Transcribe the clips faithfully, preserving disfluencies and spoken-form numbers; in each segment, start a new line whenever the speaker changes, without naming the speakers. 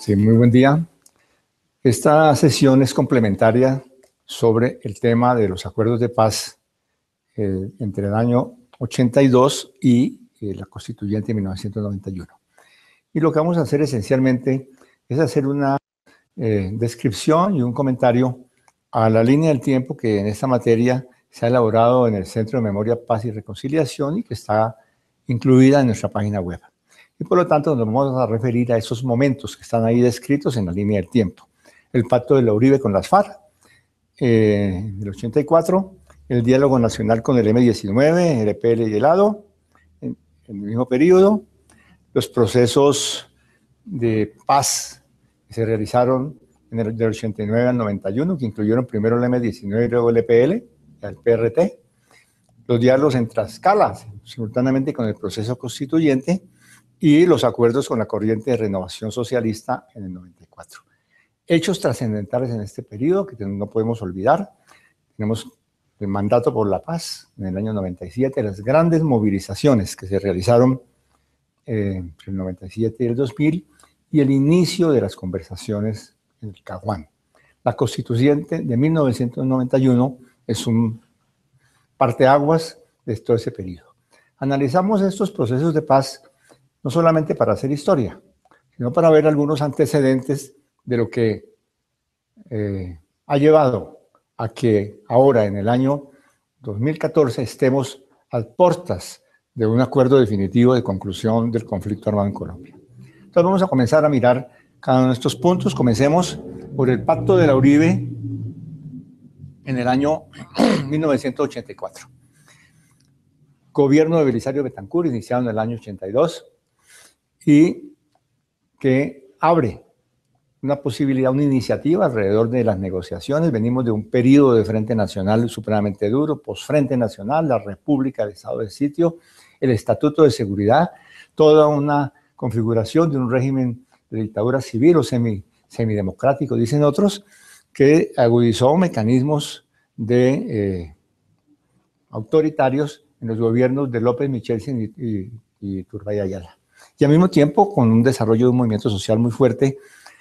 Sí, muy buen día. Esta sesión es complementaria sobre el tema de los acuerdos de paz eh, entre el año ochenta y dos y eh, la constituyente de mil novecientos noventa y uno. Y lo que vamos a hacer esencialmente es hacer una eh, descripción y un comentario a la línea del tiempo que en esta materia se ha elaborado en el Centro de Memoria, Paz y Reconciliación y que está incluida en nuestra página web. Y por lo tanto nos vamos a referir a esos momentos que están ahí descritos en la línea del tiempo. El pacto de la Uribe con las FARC, eh, del ochenta y cuatro, el diálogo nacional con el eme diecinueve, el e pe ele y el a-do, en, en el mismo periodo, los procesos de paz que se realizaron en el del ochenta y nueve al noventa y uno, que incluyeron primero el eme diecinueve y luego el e pe ele, el pe erre te, los diálogos en Tlaxcala, simultáneamente con el proceso constituyente, y los acuerdos con la corriente de renovación socialista en el noventa y cuatro. Hechos trascendentales en este periodo que no podemos olvidar. Tenemos el mandato por la paz en el año noventa y siete, las grandes movilizaciones que se realizaron eh, entre el noventa y siete y el dos mil, y el inicio de las conversaciones en el Caguán. La constituyente de mil novecientos noventa y uno es un parteaguas de todo ese periodo. Analizamos estos procesos de paz no solamente para hacer historia, sino para ver algunos antecedentes de lo que eh, ha llevado a que ahora, en el año dos mil catorce, estemos a puertas de un acuerdo definitivo de conclusión del conflicto armado en Colombia. Entonces vamos a comenzar a mirar cada uno de estos puntos. Comencemos por el Pacto de la Uribe en el año mil novecientos ochenta y cuatro. Gobierno de Belisario Betancur, iniciado en el año ochenta y dos, y que abre una posibilidad, una iniciativa alrededor de las negociaciones. Venimos de un periodo de Frente Nacional supremamente duro, post-Frente Nacional, la República, el Estado de Sitio, el Estatuto de Seguridad, toda una configuración de un régimen de dictadura civil o semi, semidemocrático, dicen otros, que agudizó mecanismos de eh, autoritarios en los gobiernos de López, Michelsen y, y, y Turbay Ayala. Y al mismo tiempo con un desarrollo de un movimiento social muy fuerte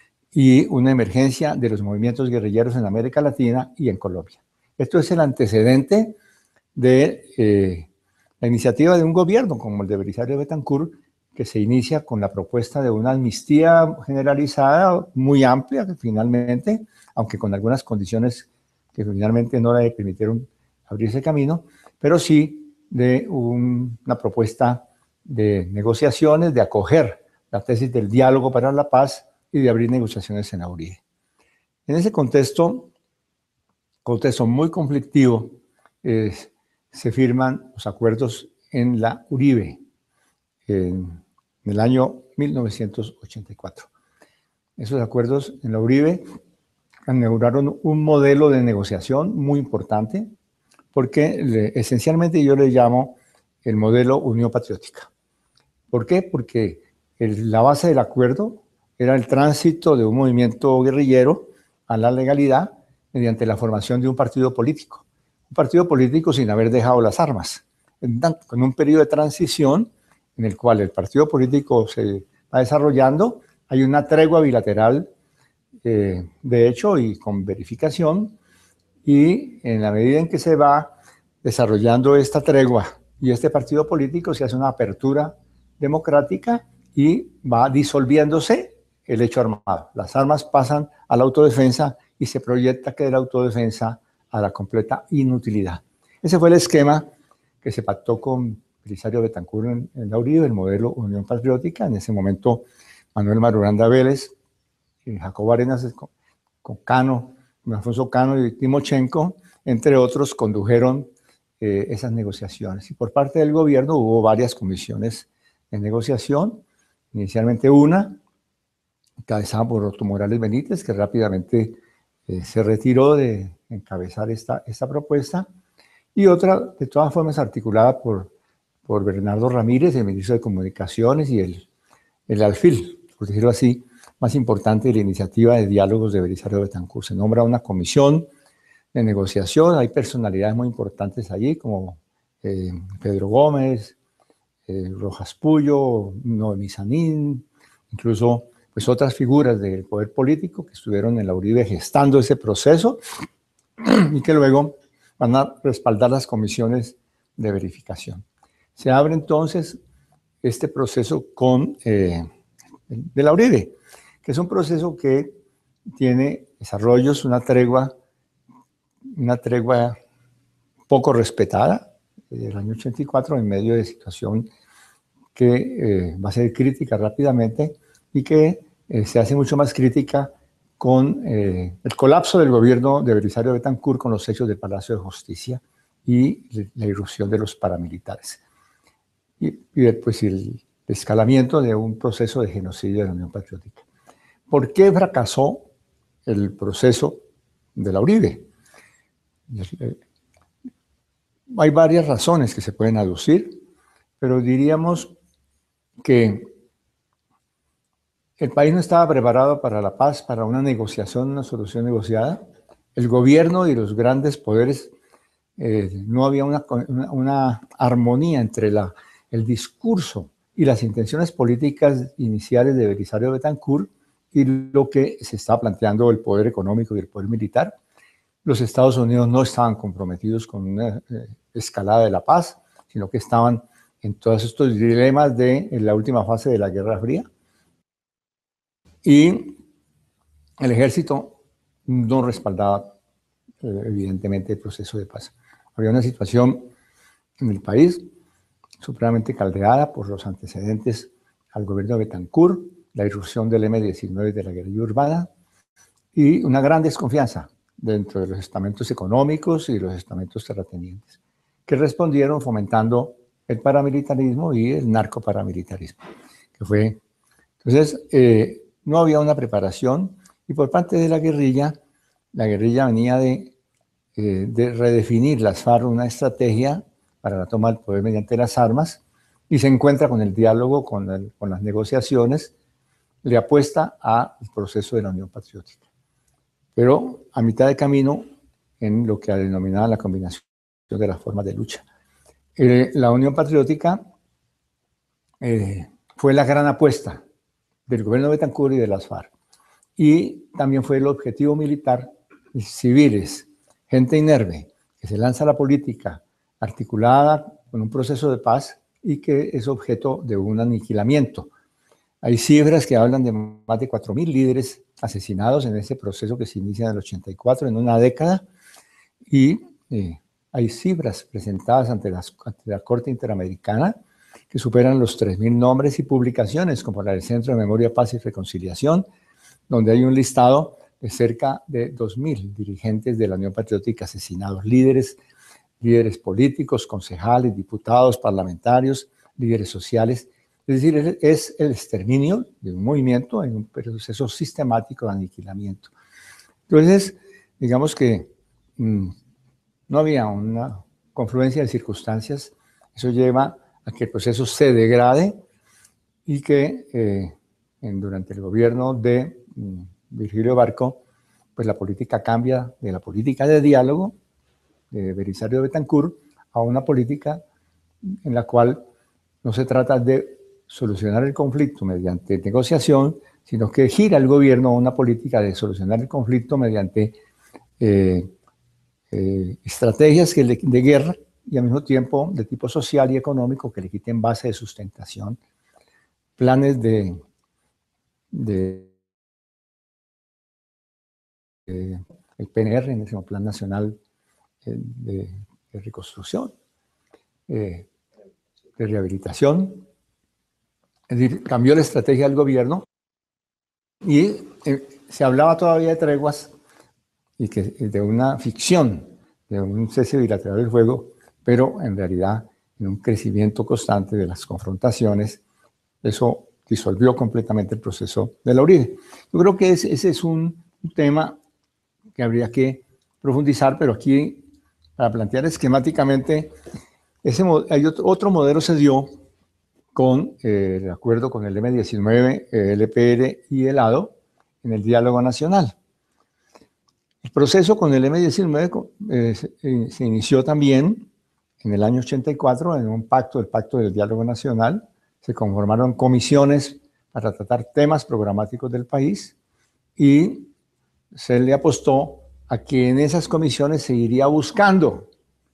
y una emergencia de los movimientos guerrilleros en América Latina y en Colombia. Esto es el antecedente de eh, la iniciativa de un gobierno como el de Belisario Betancur, que se inicia con la propuesta de una amnistía generalizada muy amplia, que finalmente, aunque con algunas condiciones que finalmente no le permitieron abrirse camino, pero sí de un, una propuesta de negociaciones, de acoger la tesis del diálogo para la paz y de abrir negociaciones en la Uribe. En ese contexto, contexto muy conflictivo, eh, se firman los acuerdos en la Uribe en, en el año mil novecientos ochenta y cuatro. Esos acuerdos en la Uribe inauguraron un modelo de negociación muy importante, porque le, esencialmente yo le llamo el modelo Unión Patriótica. ¿Por qué? Porque el, la base del acuerdo era el tránsito de un movimiento guerrillero a la legalidad mediante la formación de un partido político. Un partido político sin haber dejado las armas. En, en un periodo de transición en el cual el partido político se va desarrollando, hay una tregua bilateral, eh, de hecho, y con verificación, y en la medida en que se va desarrollando esta tregua y este partido político, se hace una apertura democrática y va disolviéndose el hecho armado. Las armas pasan a la autodefensa y se proyecta que de la autodefensa a la completa inutilidad. Ese fue el esquema que se pactó con Belisario Betancur en, en la Uribe, el modelo Unión Patriótica. En ese momento, Manuel Marulanda Vélez, y Jacobo Arenas con, con Cano, con Alfonso Cano y Timochenko, entre otros, condujeron eh, esas negociaciones. Y por parte del gobierno hubo varias comisiones de negociación, inicialmente una, encabezada por Otto Morales Benítez, que rápidamente eh, se retiró de encabezar esta, esta propuesta, y otra, de todas formas, articulada por, por Bernardo Ramírez, el ministro de Comunicaciones, y el, el alfil, por decirlo así, más importante de la iniciativa de diálogos de Belisario Betancur. Se nombra una comisión de negociación, hay personalidades muy importantes allí, como eh, Pedro Gómez, eh, Rojas Puyo, Noemí Sanín, incluso pues otras figuras del poder político que estuvieron en la Uribe gestando ese proceso y que luego van a respaldar las comisiones de verificación. Se abre entonces este proceso con eh, de la Uribe, que es un proceso que tiene desarrollos, una tregua, una tregua poco respetada del año ochenta y cuatro en medio de situación que eh, va a ser crítica rápidamente y que eh, se hace mucho más crítica con eh, el colapso del gobierno de Belisario Betancur con los hechos del Palacio de Justicia y la irrupción de los paramilitares. Y, y después el escalamiento de un proceso de genocidio de la Unión Patriótica. ¿Por qué fracasó el proceso de la Uribe? Hay varias razones que se pueden aducir, pero diríamos que el país no estaba preparado para la paz, para una negociación, una solución negociada. El gobierno y los grandes poderes, eh, no había una, una, una armonía entre la, el discurso y las intenciones políticas iniciales de Belisario Betancur y lo que se estaba planteando el poder económico y el poder militar. Los Estados Unidos no estaban comprometidos con una eh, escalada de la paz, sino que estaban en todos estos dilemas de en la última fase de la Guerra Fría. Y el ejército no respaldaba, eh, evidentemente, el proceso de paz. Había una situación en el país supremamente caldeada por los antecedentes al gobierno de Betancur, la irrupción del eme diecinueve de la guerrilla urbana y una gran desconfianza dentro de los estamentos económicos y los estamentos terratenientes, que respondieron fomentando el paramilitarismo y el narcoparamilitarismo. Que fue, entonces, eh, no había una preparación y por parte de la guerrilla, la guerrilla venía de, eh, de redefinir las FARC una estrategia para la toma del poder mediante las armas y se encuentra con el diálogo, con, el, con las negociaciones, le apuesta al proceso de la Unión Patriótica. Pero a mitad de camino, en lo que denominaba la combinación de las formas de lucha. Eh, la Unión Patriótica eh, fue la gran apuesta del gobierno de Betancur y de las FARC. Y también fue el objetivo militar, civiles, gente inerme, que se lanza a la política articulada con un proceso de paz y que es objeto de un aniquilamiento. Hay cifras que hablan de más de cuatro mil líderes asesinados en ese proceso que se inicia en el ochenta y cuatro, en una década, y eh, hay cifras presentadas ante, las, ante la Corte Interamericana que superan los tres mil nombres y publicaciones, como la del Centro de Memoria, Paz y Reconciliación, donde hay un listado de cerca de dos mil dirigentes de la Unión Patriótica asesinados, líderes, líderes políticos, concejales, diputados, parlamentarios, líderes sociales. Es decir, es el exterminio de un movimiento en un proceso sistemático de aniquilamiento. Entonces, digamos que mmm, no había una confluencia de circunstancias. Eso lleva a que el proceso se degrade y que eh, en, durante el gobierno de mmm, Virgilio Barco, pues la política cambia de la política de diálogo de Belisario Betancur a una política en la cual no se trata de solucionar el conflicto mediante negociación, sino que gira el gobierno a una política de solucionar el conflicto mediante eh, eh, estrategias que le, de guerra y al mismo tiempo de tipo social y económico que le quiten base de sustentación, planes de, de, de el P N R, en ese Plan Nacional de, de Reconstrucción, eh, de rehabilitación. Es decir, cambió la estrategia del gobierno y eh, se hablaba todavía de treguas y que, de una ficción, de un cese bilateral del fuego, pero en realidad en un crecimiento constante de las confrontaciones. Eso disolvió completamente el proceso de la Uribe. Yo creo que ese, ese es un, un tema que habría que profundizar, pero aquí, para plantear esquemáticamente, ese, hay otro, otro modelo se dio con eh, el acuerdo con el eme diecinueve, el E P L y el A D O en el diálogo nacional. El proceso con el eme diecinueve eh, se, eh, se inició también en el año ochenta y cuatro en un pacto, el Pacto del Diálogo Nacional. Se conformaron comisiones para tratar temas programáticos del país, y se le apostó a que en esas comisiones se iría buscando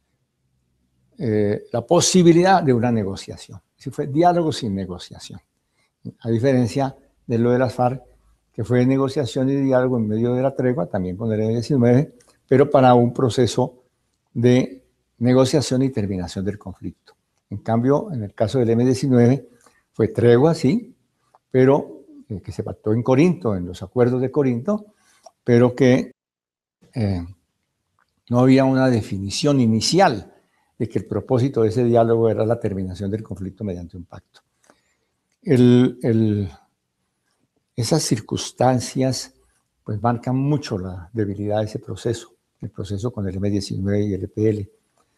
eh, la posibilidad de una negociación. Si fue diálogo sin negociación, a diferencia de lo de las FARC, que fue negociación y diálogo en medio de la tregua, también con el eme diecinueve, pero para un proceso de negociación y terminación del conflicto. En cambio, en el caso del eme diecinueve, fue tregua, sí, pero eh, que se pactó en Corinto, en los acuerdos de Corinto, pero que eh, no había una definición inicial de que el propósito de ese diálogo era la terminación del conflicto mediante un pacto. El, el, esas circunstancias pues marcan mucho la debilidad de ese proceso, el proceso con el eme diecinueve y el e pe ele,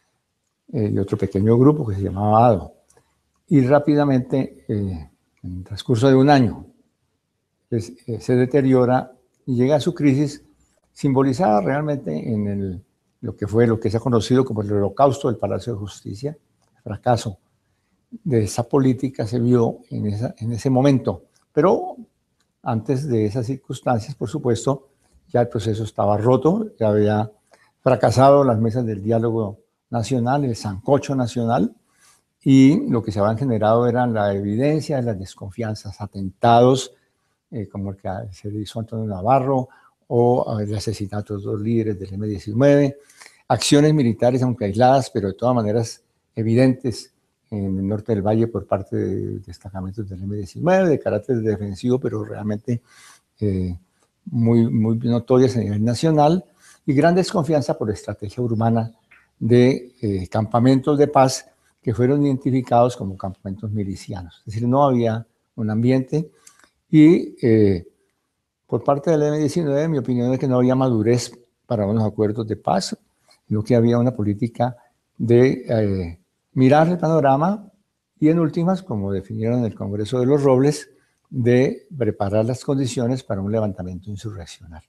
eh, y otro pequeño grupo que se llamaba ADO. Y rápidamente, eh, en el transcurso de un año, pues, eh, se deteriora y llega a su crisis, simbolizada realmente en el, lo que fue, lo que se ha conocido como el holocausto del Palacio de Justicia. El fracaso de esa política se vio en, esa, en ese momento, pero antes de esas circunstancias, por supuesto, ya el proceso estaba roto, ya había fracasado las mesas del diálogo nacional, el sancocho nacional, y lo que se habían generado eran la evidencia de las desconfianzas, atentados, eh, como el que se hizo Antonio Navarro, o el asesinato de dos líderes del eme diecinueve, acciones militares, aunque aisladas, pero de todas maneras evidentes en el norte del Valle por parte de destacamentos del eme diecinueve, de carácter defensivo, pero realmente eh, muy, muy notorias a nivel nacional, y gran desconfianza por estrategia urbana de eh, campamentos de paz que fueron identificados como campamentos milicianos. Es decir, no había un ambiente, y eh, por parte del eme diecinueve, mi opinión es que no había madurez para unos acuerdos de paz, sino que había una política de eh, mirar el panorama y, en últimas, como definieron en el Congreso de los Robles, de preparar las condiciones para un levantamiento insurreccional.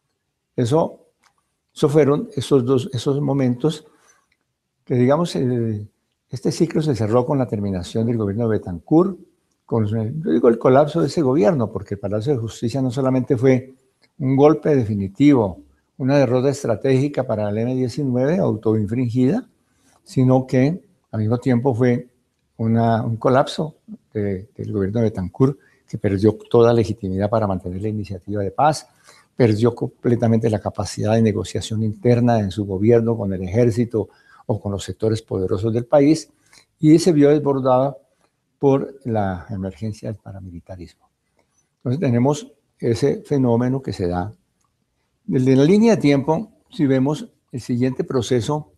Eso, eso fueron esos dos esos momentos que, digamos, eh, este ciclo se cerró con la terminación del gobierno de Betancur, con, yo digo, el colapso de ese gobierno, porque el Palacio de Justicia no solamente fue un golpe definitivo, una derrota estratégica para el eme diecinueve, autoinfringida, sino que al mismo tiempo fue una, un colapso de, del gobierno de Betancur, que perdió toda legitimidad para mantener la iniciativa de paz, perdió completamente la capacidad de negociación interna en su gobierno con el ejército o con los sectores poderosos del país, y se vio desbordada por la emergencia del paramilitarismo. Entonces tenemos ese fenómeno que se da. Desde la línea de tiempo, si vemos el siguiente proceso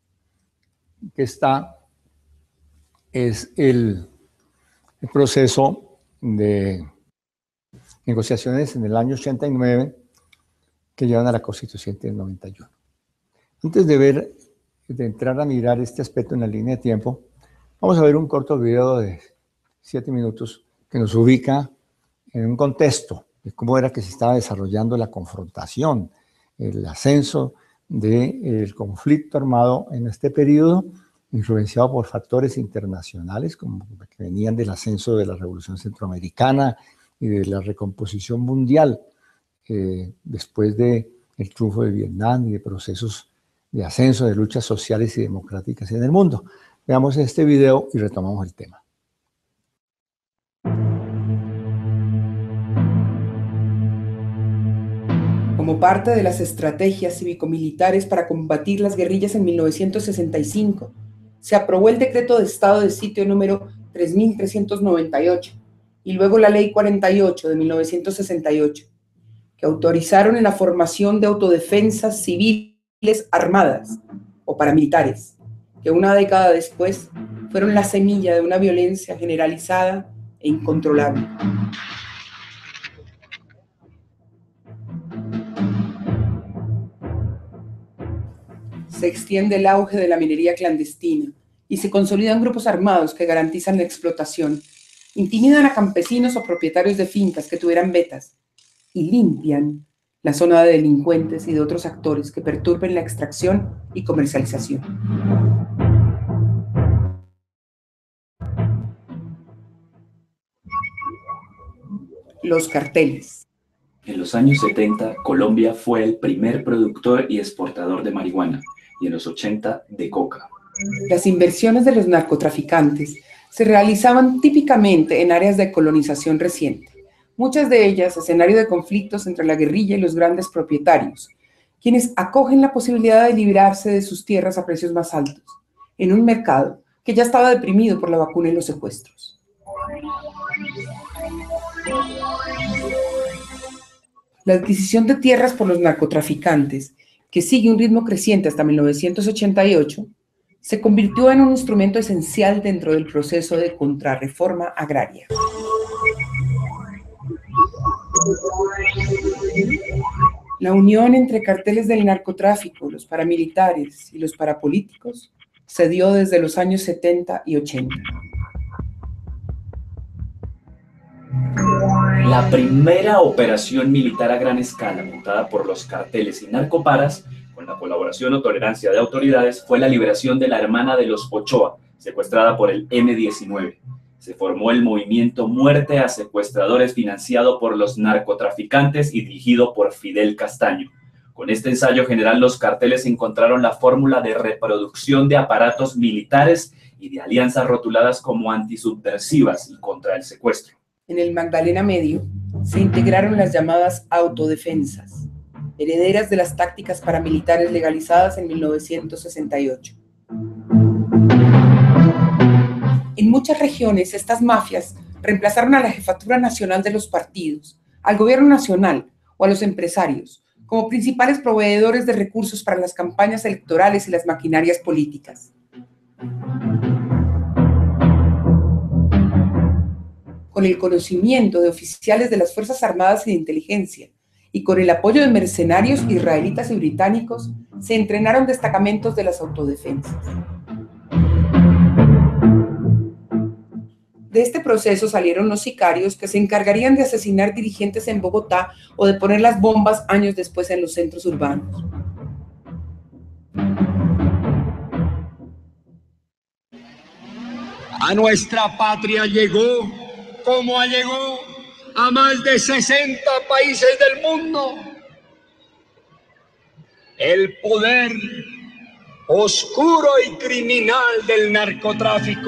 que está, es el, el proceso de negociaciones en el año ochenta y nueve que llevan a la Constitución del noventa y uno. Antes de ver, de entrar a mirar este aspecto en la línea de tiempo, vamos a ver un corto video de siete minutos que nos ubica en un contexto de cómo era que se estaba desarrollando la confrontación, el ascenso del conflicto armado en este periodo, influenciado por factores internacionales como que venían del ascenso de la Revolución Centroamericana y de la recomposición mundial eh, después del triunfo de Vietnam y de procesos de ascenso de luchas sociales y democráticas en el mundo. Veamos este video y retomamos el tema.
Como parte de las estrategias cívico-militares para combatir las guerrillas en mil novecientos sesenta y cinco, se aprobó el decreto de estado de sitio número tres mil trescientos noventa y ocho y luego la ley cuarenta y ocho de mil novecientos sesenta y ocho, que autorizaron en la formación de autodefensas civiles armadas o paramilitares, que una década después fueron la semilla de una violencia generalizada e incontrolable. Se extiende el auge de la minería clandestina y se consolidan grupos armados que garantizan la explotación, intimidan a campesinos o propietarios de fincas que tuvieran vetas y limpian la zona de delincuentes y de otros actores que perturben la extracción y comercialización. los carteles.
En los años setenta, Colombia fue el primer productor y exportador de marihuana, y en los ochenta, de coca.
Las inversiones de los narcotraficantes se realizaban típicamente en áreas de colonización reciente, muchas de ellas escenario de conflictos entre la guerrilla y los grandes propietarios, quienes acogen la posibilidad de librarse de sus tierras a precios más altos, en un mercado que ya estaba deprimido por la vacuna y los secuestros. La adquisición de tierras por los narcotraficantes, que sigue un ritmo creciente hasta mil novecientos ochenta y ocho, se convirtió en un instrumento esencial dentro del proceso de contrarreforma agraria. La unión entre carteles del narcotráfico, los paramilitares y los parapolíticos se dio desde los años setenta y ochenta.
La primera operación militar a gran escala montada por los carteles y narcoparas, con la colaboración o tolerancia de autoridades, fue la liberación de la hermana de los Ochoa, secuestrada por el eme diecinueve. Se formó el movimiento Muerte a Secuestradores, financiado por los narcotraficantes y dirigido por Fidel Castaño. Con este ensayo general, los carteles encontraron la fórmula de reproducción de aparatos militares y de alianzas rotuladas como antisubversivas y contra el secuestro.
En el Magdalena Medio se integraron las llamadas autodefensas, herederas de las tácticas paramilitares legalizadas en mil novecientos sesenta y ocho. En muchas regiones, estas mafias reemplazaron a la jefatura nacional de los partidos, al gobierno nacional o a los empresarios, como principales proveedores de recursos para las campañas electorales y las maquinarias políticas. Con el conocimiento de oficiales de las Fuerzas Armadas y de Inteligencia, y con el apoyo de mercenarios israelitas y británicos, se entrenaron destacamentos de las autodefensas. De este proceso salieron los sicarios que se encargarían de asesinar dirigentes en Bogotá o de poner las bombas años después en los centros urbanos.
A nuestra patria llegó, como llegó a más de sesenta países del mundo, el poder oscuro y criminal del narcotráfico.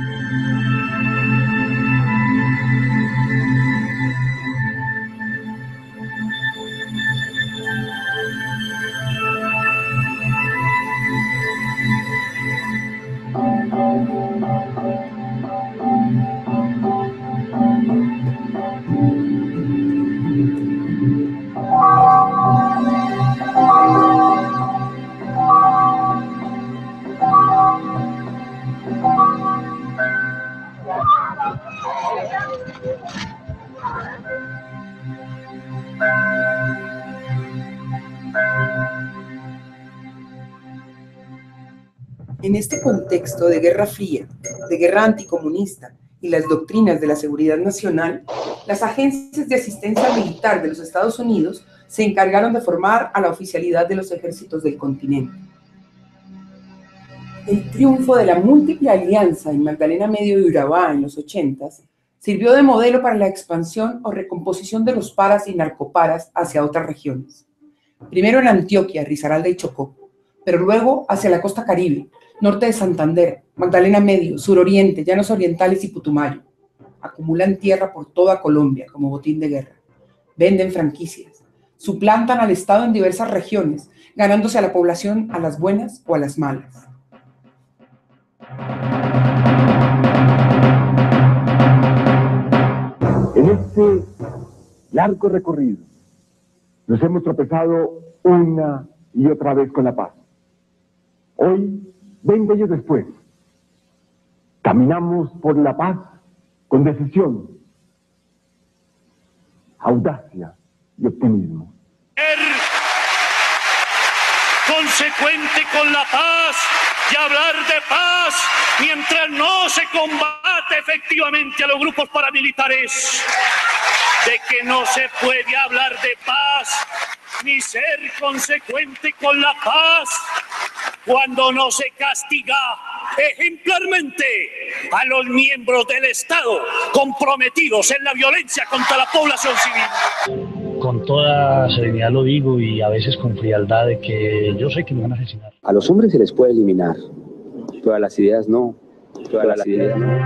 En este contexto de Guerra Fría, de guerra anticomunista y las doctrinas de la seguridad nacional, las agencias de asistencia militar de los Estados Unidos se encargaron de formar a la oficialidad de los ejércitos del continente. El triunfo de la múltiple alianza en Magdalena Medio y Urabá en los ochentas sirvió de modelo para la expansión o recomposición de los paras y narcoparas hacia otras regiones. Primero en Antioquia, Risaralda y Chocó, pero luego hacia la costa Caribe, norte de Santander, Magdalena Medio, suroriente, Llanos Orientales y Putumayo. Acumulan tierra por toda Colombia como botín de guerra. Venden franquicias. Suplantan al Estado en diversas regiones, ganándose a la población a las buenas o a las malas.
En este largo recorrido nos hemos tropezado una y otra vez con la paz. Hoy, veinte años después, caminamos por la paz con decisión, audacia y optimismo.
Ser consecuente con la paz y hablar de paz mientras no se combate efectivamente a los grupos paramilitares, de que no se puede hablar de paz ni ser consecuente con la paz cuando no se castiga ejemplarmente a los miembros del Estado comprometidos en la violencia contra la población civil.
Con toda serenidad lo digo y a veces con frialdad de que yo sé que me van a asesinar.
A los hombres se les puede eliminar, pero a las ideas no. Todas las ideas no.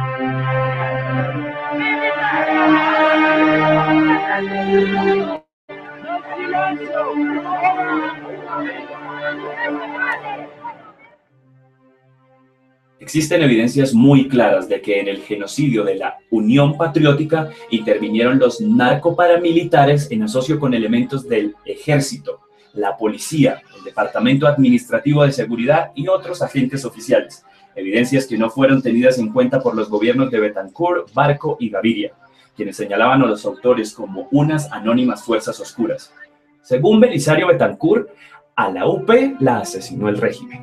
Existen evidencias muy claras de que en el genocidio de la Unión Patriótica intervinieron los narcoparamilitares en asocio con elementos del ejército, la policía, el Departamento Administrativo de Seguridad y otros agentes oficiales. Evidencias que no fueron tenidas en cuenta por los gobiernos de Betancur, Barco y Gaviria, quienes señalaban a los autores como unas anónimas fuerzas oscuras. Según Belisario Betancur, a la U P la asesinó el régimen.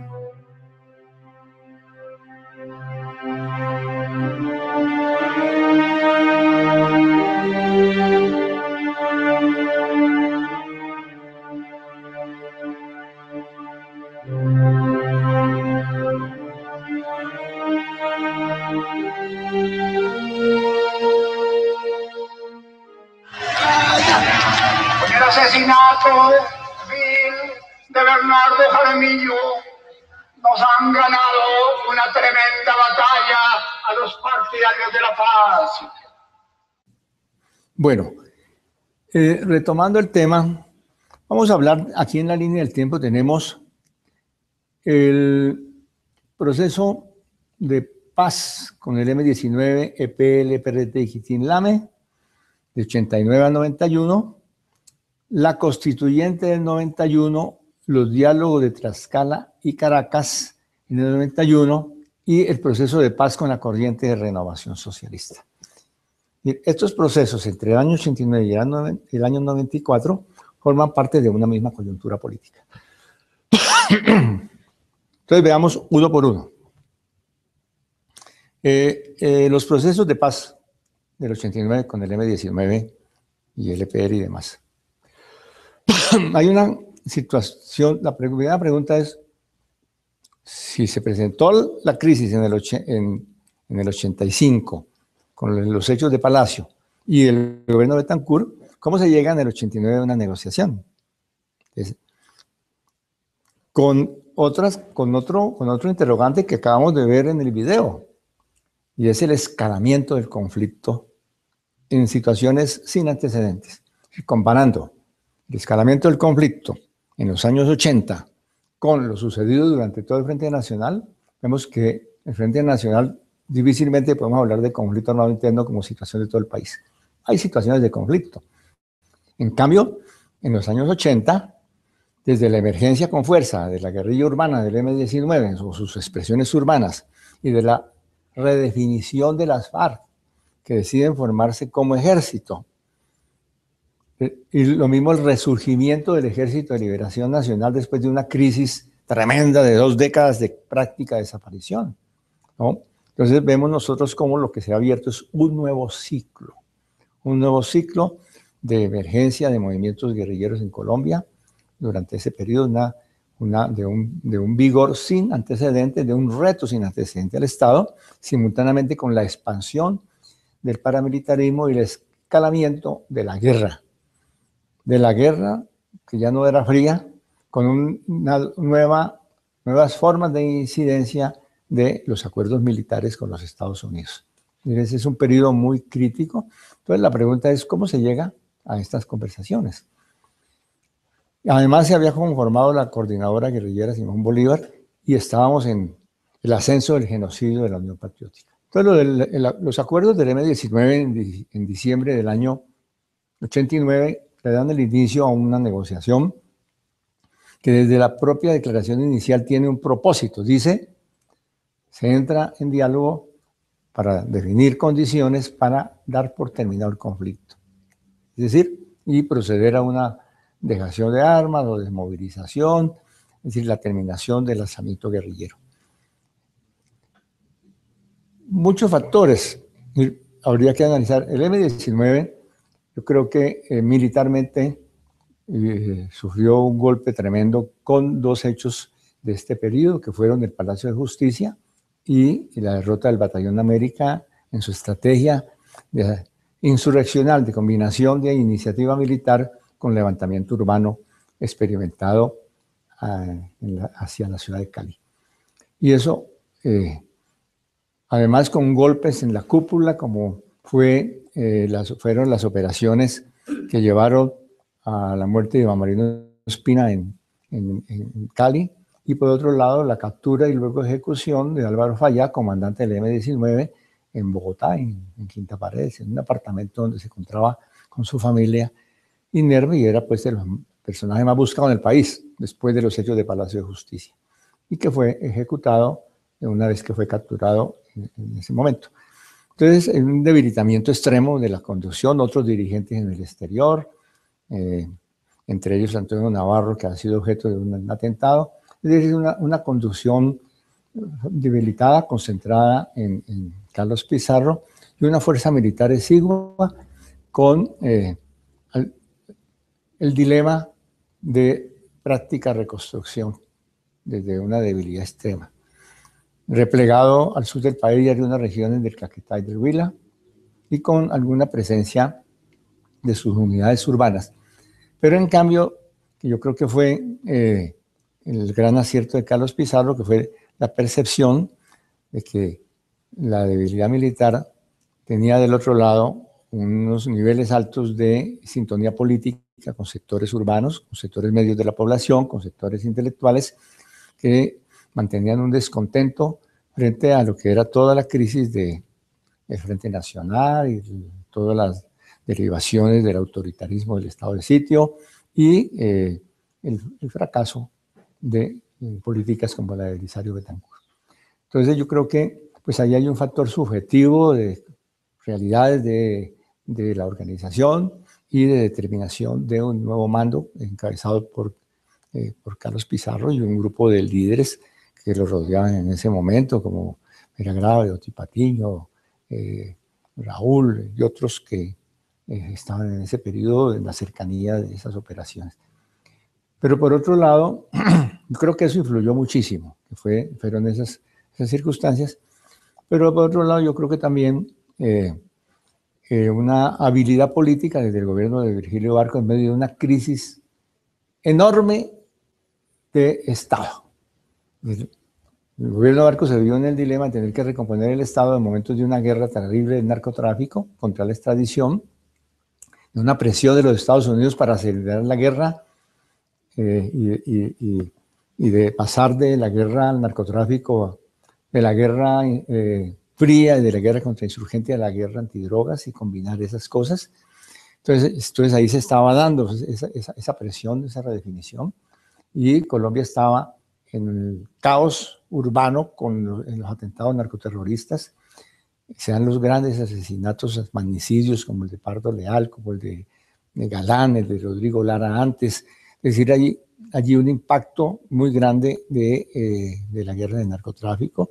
El asesinato vil de Bernardo Jaramillo nos han ganado una tremenda batalla a los partidarios de la paz.
Bueno, eh, retomando el tema, vamos a hablar, aquí en la línea del tiempo tenemos el proceso de paz con el eme diecinueve, E P L, P R T y Quitinlame, de ochenta y nueve a noventa y uno, la constituyente del noventa y uno, los diálogos de Tlaxcala y Caracas en el noventa y uno y el proceso de paz con la corriente de renovación socialista. Estos procesos entre el año ochenta y nueve y el año noventa y cuatro forman parte de una misma coyuntura política. Entonces veamos uno por uno. Eh, eh, los procesos de paz del ochenta y nueve con el eme diecinueve y el E P R y demás. Hay una situación, la primera pregunta es, si se presentó la crisis en el, en, en el ochenta y cinco, con los hechos de Palacio y el gobierno de Betancur, ¿cómo se llega en el ochenta y nueve a una negociación? Es, con, otras, con, otro, con otro interrogante que acabamos de ver en el video, y es el escalamiento del conflicto en situaciones sin antecedentes. Comparando el escalamiento del conflicto en los años ochenta con lo sucedido durante todo el Frente Nacional, vemos que el Frente Nacional difícilmente podemos hablar de conflicto armado interno como situación de todo el país. Hay situaciones de conflicto. En cambio, en los años ochenta, desde la emergencia con fuerza de la guerrilla urbana del eme diecinueve o sus expresiones urbanas y de la redefinición de las FARC, que deciden formarse como ejército, y lo mismo el resurgimiento del Ejército de Liberación Nacional después de una crisis tremenda de dos décadas de práctica desaparición, ¿no? Entonces vemos nosotros cómo lo que se ha abierto es un nuevo ciclo, un nuevo ciclo de emergencia de movimientos guerrilleros en Colombia durante ese periodo, una, una, de, un, de un vigor sin antecedentes, de un reto sin antecedentes al Estado, simultáneamente con la expansión del paramilitarismo y el escalamiento de la guerra, de la guerra que ya no era fría, con un, una nueva, nuevas formas de incidencia de los acuerdos militares con los Estados Unidos. Ese es un periodo muy crítico. Entonces la pregunta es, ¿cómo se llega a estas conversaciones? Además se había conformado la coordinadora guerrillera Simón Bolívar y estábamos en el ascenso del genocidio de la Unión Patriótica. Entonces lo del, el, los acuerdos del eme diecinueve en, en diciembre del año ochenta y nueve le dan el inicio a una negociación que desde la propia declaración inicial tiene un propósito. Dice, se entra en diálogo para definir condiciones para dar por terminado el conflicto. Es decir, y proceder a una dejación de armas o desmovilización, es decir, la terminación del lanzamiento guerrillero. Muchos factores habría que analizar. El eme diecinueve, yo creo que eh, militarmente eh, sufrió un golpe tremendo con dos hechos de este periodo, que fueron el Palacio de Justicia y, y la derrota del Batallón América en su estrategia de, insurreccional de combinación de iniciativa militar con levantamiento urbano experimentado uh, en la, hacia la ciudad de Cali. Y eso, eh, además con golpes en la cúpula, como fue, eh, las, fueron las operaciones que llevaron a la muerte de Iván Marino Ospina en, en, en Cali, y por otro lado la captura y luego ejecución de Álvaro Falla, comandante del eme diecinueve, en Bogotá, en, en Quinta Paredes, en un apartamento donde se encontraba con su familia inerme, y era pues el personaje más buscado en el país después de los hechos de Palacio de Justicia, y que fue ejecutado una vez que fue capturado en, en ese momento. Entonces, un debilitamiento extremo de la conducción, otros dirigentes en el exterior, eh, entre ellos Antonio Navarro, que ha sido objeto de un, un atentado, es decir, una, una conducción debilitada, concentrada en, en Carlos Pizarro, y una fuerza militar exigua con eh, el, el dilema de práctica reconstrucción desde una debilidad extrema. Replegado al sur del país y a algunas regiones del Caquetá y del Huila, y con alguna presencia de sus unidades urbanas. Pero en cambio, que yo creo que fue eh, el gran acierto de Carlos Pizarro, que fue la percepción de que la debilidad militar tenía del otro lado unos niveles altos de sintonía política con sectores urbanos, con sectores medios de la población, con sectores intelectuales que mantenían un descontento frente a lo que era toda la crisis del Frente Nacional y todas las derivaciones del autoritarismo del estado de sitio y eh, el, el fracaso de eh, políticas como la de Belisario Betancur. Entonces yo creo que pues ahí hay un factor subjetivo de realidades de, de la organización y de determinación de un nuevo mando encabezado por, eh, por Carlos Pizarro y un grupo de líderes que lo rodeaban en ese momento, como Miragrave, Oti Patiño, eh, Raúl y otros que eh, estaban en ese periodo en la cercanía de esas operaciones. Pero por otro lado, yo creo que eso influyó muchísimo, que fue, fueron esas, esas circunstancias. Pero por otro lado, yo creo que también eh, eh, una habilidad política desde el gobierno de Virgilio Barco en medio de una crisis enorme de Estado. El, el gobierno de Barco se vio en el dilema de tener que recomponer el Estado en momentos de una guerra terrible del narcotráfico contra la extradición, de una presión de los Estados Unidos para acelerar la guerra eh, y, y, y, y de pasar de la guerra al narcotráfico, de la guerra eh, fría y de la guerra contrainsurgente a la guerra antidrogas y combinar esas cosas. Entonces, entonces ahí se estaba dando esa, esa, esa presión, esa redefinición, y Colombia estaba en el caos urbano con los, en los atentados narcoterroristas, sean los grandes asesinatos, magnicidios como el de Pardo Leal, como el de, de Galán, el de Rodrigo Lara antes, es decir, allí, allí un impacto muy grande de, eh, de la guerra de narcotráfico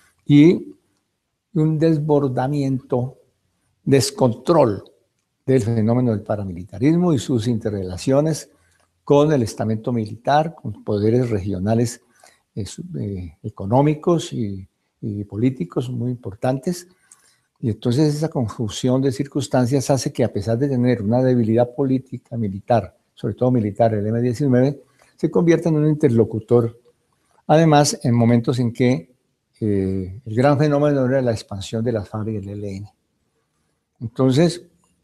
y un desbordamiento, descontrol del fenómeno del paramilitarismo y sus interrelaciones con el estamento militar, con poderes regionales eh, eh, económicos y, y políticos muy importantes. Y entonces esa confusión de circunstancias hace que, a pesar de tener una debilidad política, militar, sobre todo militar, el eme diecinueve, se convierta en un interlocutor. Además, en momentos en que eh, el gran fenómeno era la expansión de las FARC y el E L N. Entonces,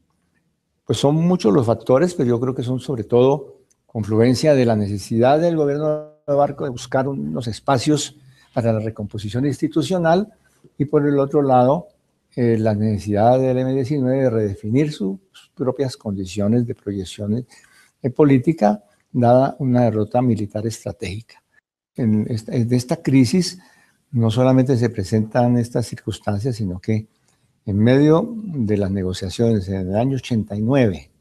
pues son muchos los factores, pero yo creo que son sobre todo confluencia de la necesidad del gobierno de Barco de buscar unos espacios para la recomposición institucional y, por el otro lado, eh, la necesidad del eme diecinueve de redefinir sus propias condiciones de proyección eh, política, dada una derrota militar estratégica. En esta, en esta crisis no solamente se presentan estas circunstancias, sino que en medio de las negociaciones en el año ochenta y nueve,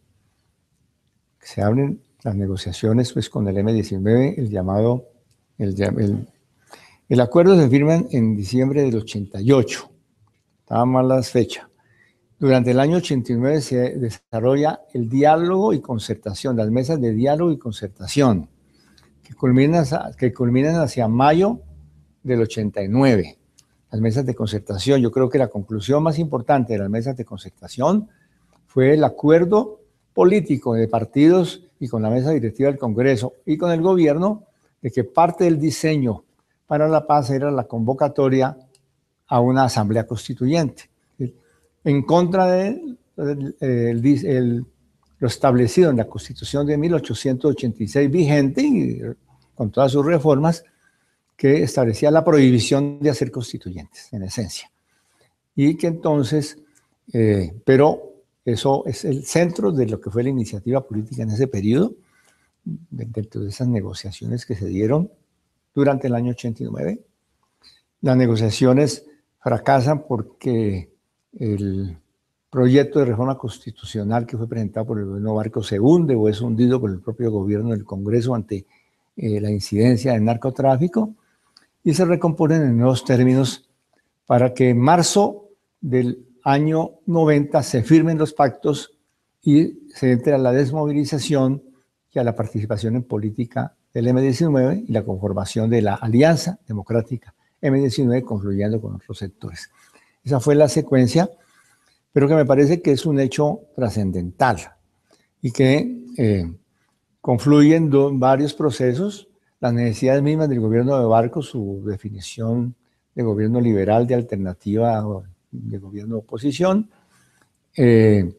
se abren las negociaciones pues, con el eme diecinueve, el llamado, el, el, el acuerdo se firma en diciembre del ochenta y ocho, estaban mal las fechas. Durante el año ochenta y nueve se desarrolla el diálogo y concertación, las mesas de diálogo y concertación, que culminan, que culminan hacia mayo del ochenta y nueve. las mesas de concertación. Yo creo que la conclusión más importante de las mesas de concertación fue el acuerdo político de partidos y con la mesa directiva del Congreso y con el gobierno de que parte del diseño para la paz era la convocatoria a una asamblea constituyente, en contra de el, el, el, lo establecido en la Constitución de mil ochocientos ochenta y seis vigente y con todas sus reformas, que establecía la prohibición de hacer constituyentes, en esencia. Y que entonces, eh, pero eso es el centro de lo que fue la iniciativa política en ese periodo, dentro de esas negociaciones que se dieron durante el año ochenta y nueve. Las negociaciones fracasan porque el proyecto de reforma constitucional que fue presentado por el gobierno Barcos se hunde o es hundido por el propio gobierno del Congreso ante eh, la incidencia del narcotráfico, y se recomponen en nuevos términos para que en marzo del año noventa se firmen los pactos y se entre a la desmovilización y a la participación en política del eme diecinueve y la conformación de la Alianza Democrática eme diecinueve, confluyendo con otros sectores. Esa fue la secuencia, pero que me parece que es un hecho trascendental y que eh, confluyen en varios procesos, las necesidades mismas del gobierno de Barcos, su definición de gobierno liberal, de alternativa de gobierno de oposición, eh,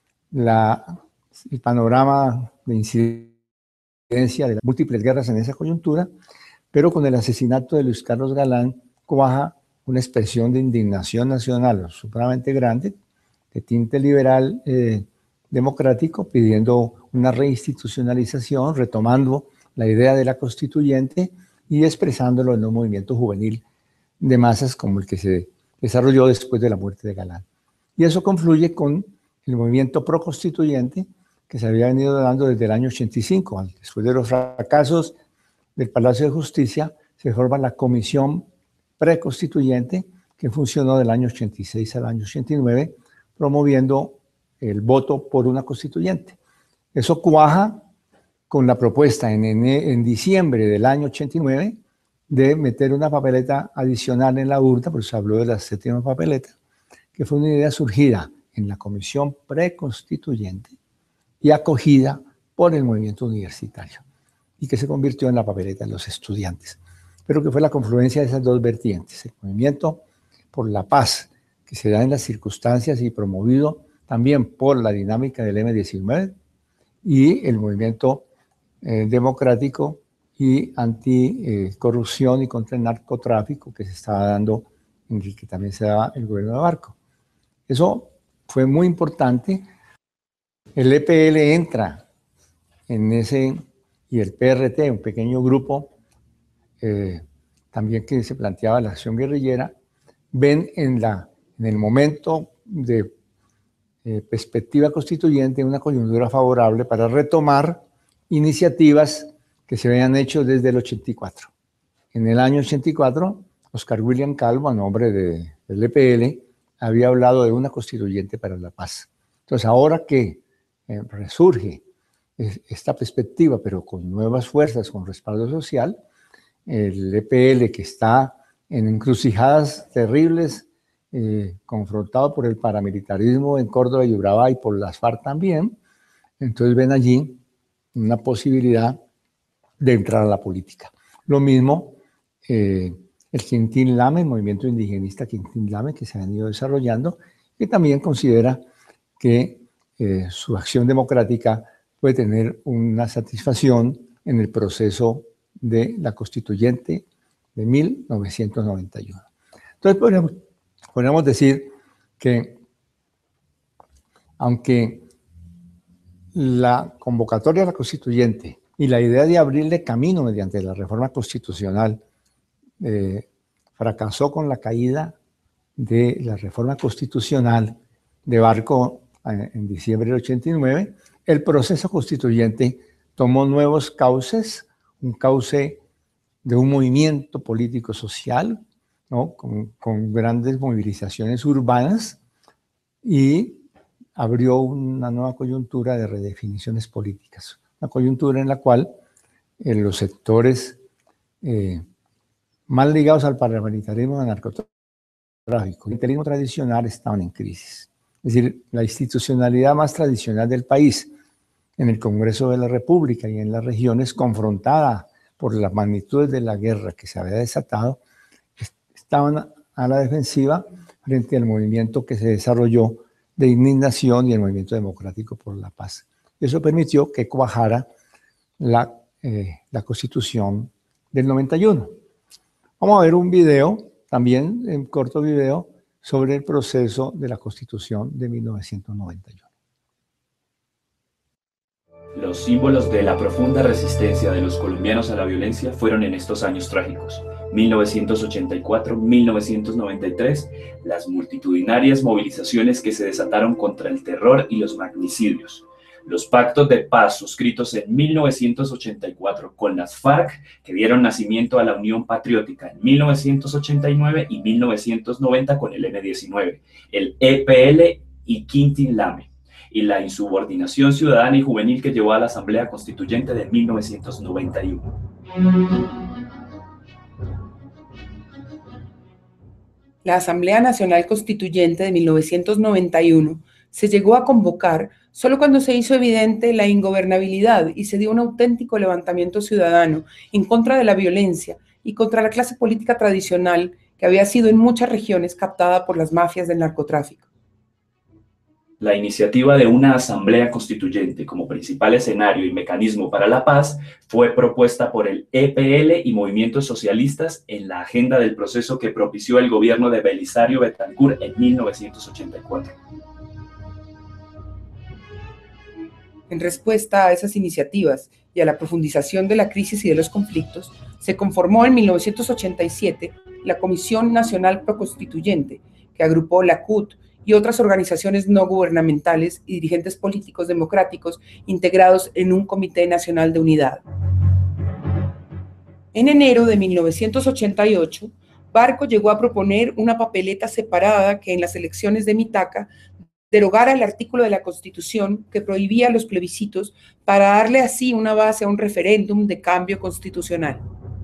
la, el panorama de incidencia de las múltiples guerras en esa coyuntura, pero con el asesinato de Luis Carlos Galán cuaja una expresión de indignación nacional supremamente grande, de tinte liberal eh, democrático, pidiendo una reinstitucionalización, retomando la idea de la constituyente y expresándolo en un movimiento juvenil de masas como el que se desarrolló después de la muerte de Galán. Y eso confluye con el movimiento proconstituyente que se había venido dando desde el año ochenta y cinco. Después de los fracasos del Palacio de Justicia, se forma la Comisión Preconstituyente, que funcionó del año ochenta y seis al año ochenta y nueve, promoviendo el voto por una constituyente. Eso cuaja con la propuesta en, en, en diciembre del año ochenta y nueve de meter una papeleta adicional en la urna, por eso se habló de la séptima papeleta, que fue una idea surgida en la Comisión Preconstituyente y acogida por el movimiento universitario, y que se convirtió en la papeleta de los estudiantes, pero que fue la confluencia de esas dos vertientes, el movimiento por la paz, que se da en las circunstancias y promovido también por la dinámica del eme diecinueve, y el movimiento eh, democrático y anticorrupción eh, y contra el narcotráfico que se estaba dando, en el que también se daba el gobierno de Barco. Eso fue muy importante. El e pe ele entra en ese, y el pe erre te, un pequeño grupo eh, también que se planteaba la acción guerrillera, ven en, la, en el momento de eh, perspectiva constituyente una coyuntura favorable para retomar iniciativas que se habían hecho desde el ochenta y cuatro. En el año ochenta y cuatro, Oscar William Calvo, a nombre de, del e pe ele, había hablado de una constituyente para la paz. Entonces, ahora que eh, resurge esta perspectiva, pero con nuevas fuerzas, con respaldo social, el e pe ele, que está en encrucijadas terribles, eh, confrontado por el paramilitarismo en Córdoba y Urabá y por las FARC también, entonces ven allí una posibilidad de entrar a la política. Lo mismo eh, el Quintín Lame, el movimiento indigenista Quintín Lame, que se ha ido desarrollando, que también considera que eh, su acción democrática puede tener una satisfacción en el proceso de la constituyente de mil novecientos noventa y uno. Entonces podríamos, podríamos decir que aunque la convocatoria a la constituyente y la idea de abrirle camino mediante la reforma constitucional eh, fracasó con la caída de la reforma constitucional de Barco en, en diciembre del ochenta y nueve, el proceso constituyente tomó nuevos cauces, un cauce de un movimiento político-social, ¿no? con, con grandes movilizaciones urbanas, y abrió una nueva coyuntura de redefiniciones políticas, una coyuntura en la cual eh, los sectores eh, más ligados al paramilitarismo, al narcotráfico, El clientelismo tradicional estaban en crisis. Es decir, la institucionalidad más tradicional del país, en el Congreso de la República y en las regiones, confrontada por las magnitudes de la guerra que se había desatado, estaban a la defensiva frente al movimiento que se desarrolló de indignación y el movimiento democrático por la paz. Eso permitió que cuajara la, eh, la Constitución del noventa y uno. Vamos a ver un video, también un corto video, sobre el proceso de la Constitución de mil novecientos noventa y uno.
Los símbolos de la profunda resistencia de los colombianos a la violencia fueron en estos años trágicos. mil novecientos ochenta y cuatro a mil novecientos noventa y tres, las multitudinarias movilizaciones que se desataron contra el terror y los magnicidios. Los pactos de paz suscritos en mil novecientos ochenta y cuatro con las FARC, que dieron nacimiento a la Unión Patriótica en mil novecientos ochenta y nueve y mil novecientos noventa con el eme diecinueve, el E P L y Quintín Lame, y la insubordinación ciudadana y juvenil que llevó a la Asamblea Constituyente de mil novecientos noventa y uno.
La Asamblea Nacional Constituyente de mil novecientos noventa y uno se llegó a convocar solo cuando se hizo evidente la ingobernabilidad y se dio un auténtico levantamiento ciudadano en contra de la violencia y contra la clase política tradicional que había sido en muchas regiones captada por las mafias del narcotráfico.
La iniciativa de una asamblea constituyente como principal escenario y mecanismo para la paz fue propuesta por el E P L y movimientos socialistas en la agenda del proceso que propició el gobierno de Belisario Betancur en mil novecientos ochenta y cuatro.
En respuesta a esas iniciativas y a la profundización de la crisis y de los conflictos, se conformó en mil novecientos ochenta y siete la Comisión Nacional Proconstituyente, que agrupó la C U T y otras organizaciones no gubernamentales y dirigentes políticos democráticos integrados en un Comité Nacional de Unidad. En enero de mil novecientos ochenta y ocho, Barco llegó a proponer una papeleta separada que en las elecciones de Mitaca derogara el artículo de la Constitución que prohibía los plebiscitos para darle así una base a un referéndum de cambio constitucional.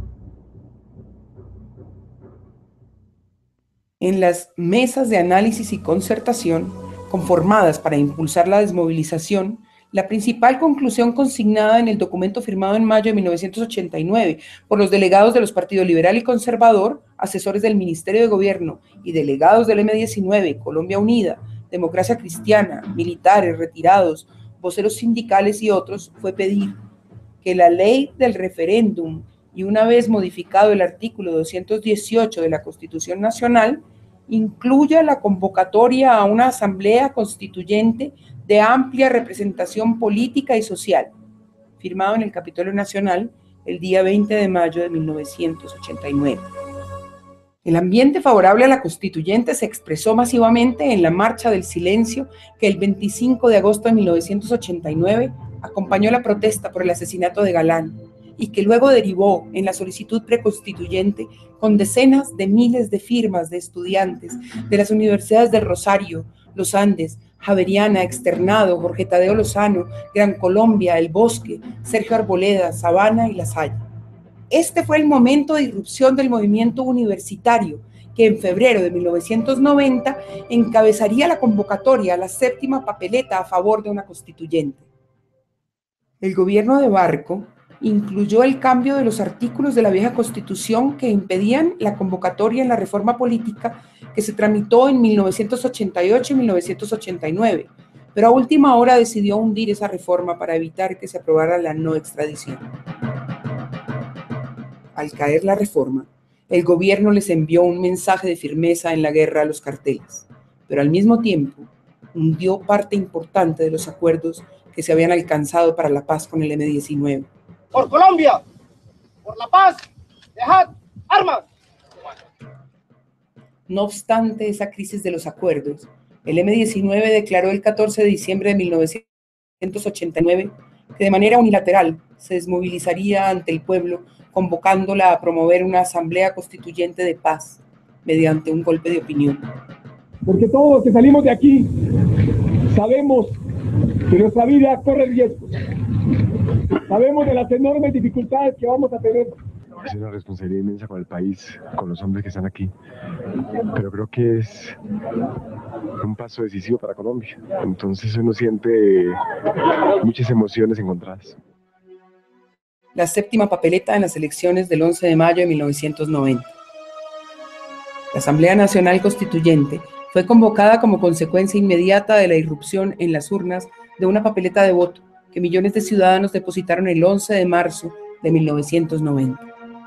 En las mesas de análisis y concertación, conformadas para impulsar la desmovilización, la principal conclusión consignada en el documento firmado en mayo de mil novecientos ochenta y nueve por los delegados de los partidos liberal y conservador, asesores del Ministerio de Gobierno y delegados del eme diecinueve, Colombia Unida, Democracia Cristiana, militares, retirados, voceros sindicales y otros, fue pedir que la ley del referéndum y una vez modificado el artículo doscientos dieciocho de la Constitución Nacional, incluya la convocatoria a una asamblea constituyente de amplia representación política y social, firmado en el Capitolio Nacional el día veinte de mayo de mil novecientos ochenta y nueve. El ambiente favorable a la constituyente se expresó masivamente en la Marcha del Silencio que el veinticinco de agosto de mil novecientos ochenta y nueve acompañó la protesta por el asesinato de Galán, y que luego derivó en la solicitud preconstituyente con decenas de miles de firmas de estudiantes de las universidades de Rosario, Los Andes, Javeriana, Externado, Jorge Tadeo Lozano, Gran Colombia, El Bosque, Sergio Arboleda, Sabana y La Salle. Este fue el momento de irrupción del movimiento universitario, que en febrero de mil novecientos noventa encabezaría la convocatoria a la séptima papeleta a favor de una constituyente. El gobierno de Barco incluyó el cambio de los artículos de la vieja Constitución que impedían la convocatoria en la reforma política que se tramitó en mil novecientos ochenta y ocho y mil novecientos ochenta y nueve, pero a última hora decidió hundir esa reforma para evitar que se aprobara la no extradición. Al caer la reforma, el gobierno les envió un mensaje de firmeza en la guerra a los carteles, pero al mismo tiempo hundió parte importante de los acuerdos que se habían alcanzado para la paz con el eme diecinueve.
Por Colombia, por la paz, dejad armas.
No obstante esa crisis de los acuerdos, el eme diecinueve declaró el catorce de diciembre de mil novecientos ochenta y nueve que de manera unilateral se desmovilizaría ante el pueblo, convocándola a promover una asamblea constituyente de paz mediante un golpe de opinión.
Porque todos los que salimos de aquí sabemos que nuestra vida corre riesgos. Sabemos de las enormes dificultades que vamos a tener Es una responsabilidad inmensa con el país, con los hombres que están aquí, pero creo que es un paso decisivo para Colombia. Entonces uno siente muchas emociones encontradas.
La séptima papeleta en las elecciones del once de mayo de mil novecientos noventa. La Asamblea Nacional Constituyente fue convocada como consecuencia inmediata de la irrupción en las urnas de una papeleta de voto que millones de ciudadanos depositaron el once de marzo de mil novecientos noventa.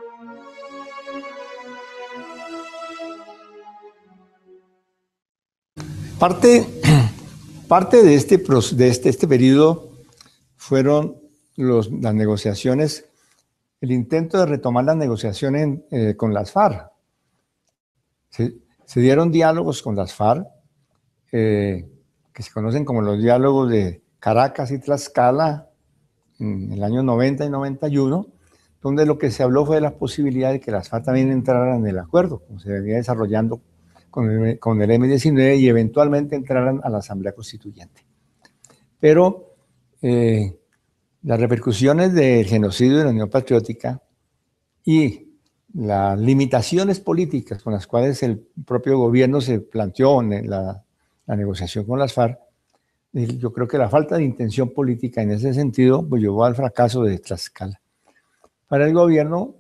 Parte, parte de, este, de este, este periodo fueron los, las negociaciones, el intento de retomar las negociaciones eh, con las FARC. Se, se dieron diálogos con las FARC, eh, que se conocen como los diálogos de Caracas y Tlaxcala, en el año noventa y noventa y uno, donde lo que se habló fue de la posibilidad de que las FARC también entraran en el acuerdo, como se venía desarrollando con el, con el eme diecinueve, y eventualmente entraran a la Asamblea Constituyente. Pero eh, las repercusiones del genocidio de la Unión Patriótica y las limitaciones políticas con las cuales el propio gobierno se planteó en la, la negociación con las FARC, yo creo que la falta de intención política en ese sentido pues llevó al fracaso de Tlaxcala. Para el gobierno,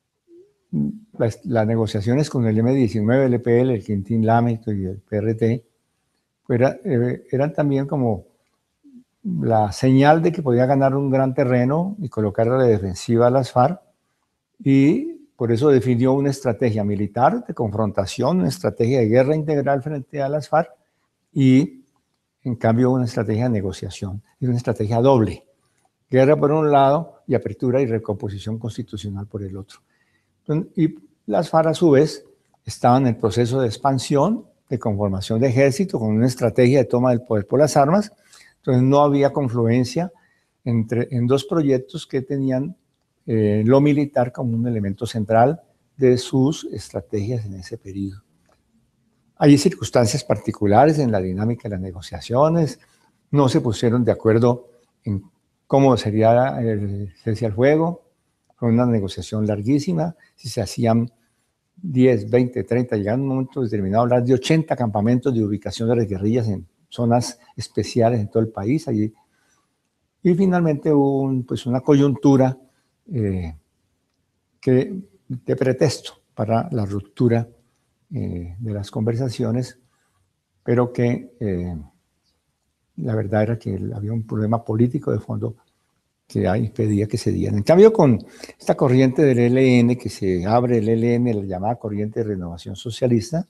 las, las negociaciones con el eme diecinueve, el e pe ele, el Quintín Lame y el pe erre te pues era, eh, eran también como la señal de que podía ganar un gran terreno y colocar a la defensiva a las FARC, y por eso definió una estrategia militar de confrontación, una estrategia de guerra integral frente a las FARC, y en cambio una estrategia de negociación, y una estrategia doble: guerra por un lado y apertura y recomposición constitucional por el otro. Y las FARC a su vez estaban en el proceso de expansión, de conformación de ejército, con una estrategia de toma del poder por las armas. Entonces no había confluencia entre, en dos proyectos que tenían eh, lo militar como un elemento central de sus estrategias en ese periodo. Hay circunstancias particulares en la dinámica de las negociaciones, no se pusieron de acuerdo en cómo sería el cese al fuego, fue una negociación larguísima, si se hacían diez, veinte, treinta, llegaron un momento determinado a hablar de ochenta campamentos de ubicación de las guerrillas en zonas especiales en todo el país. Allí. Y finalmente hubo un, pues una coyuntura eh, que, de pretexto para la ruptura eh, de las conversaciones, pero que eh, la verdad era que había un problema político de fondo que impedía que se dieran. En cambio, con esta corriente del e ele ene, que se abre el e ele ene, la llamada corriente de renovación socialista,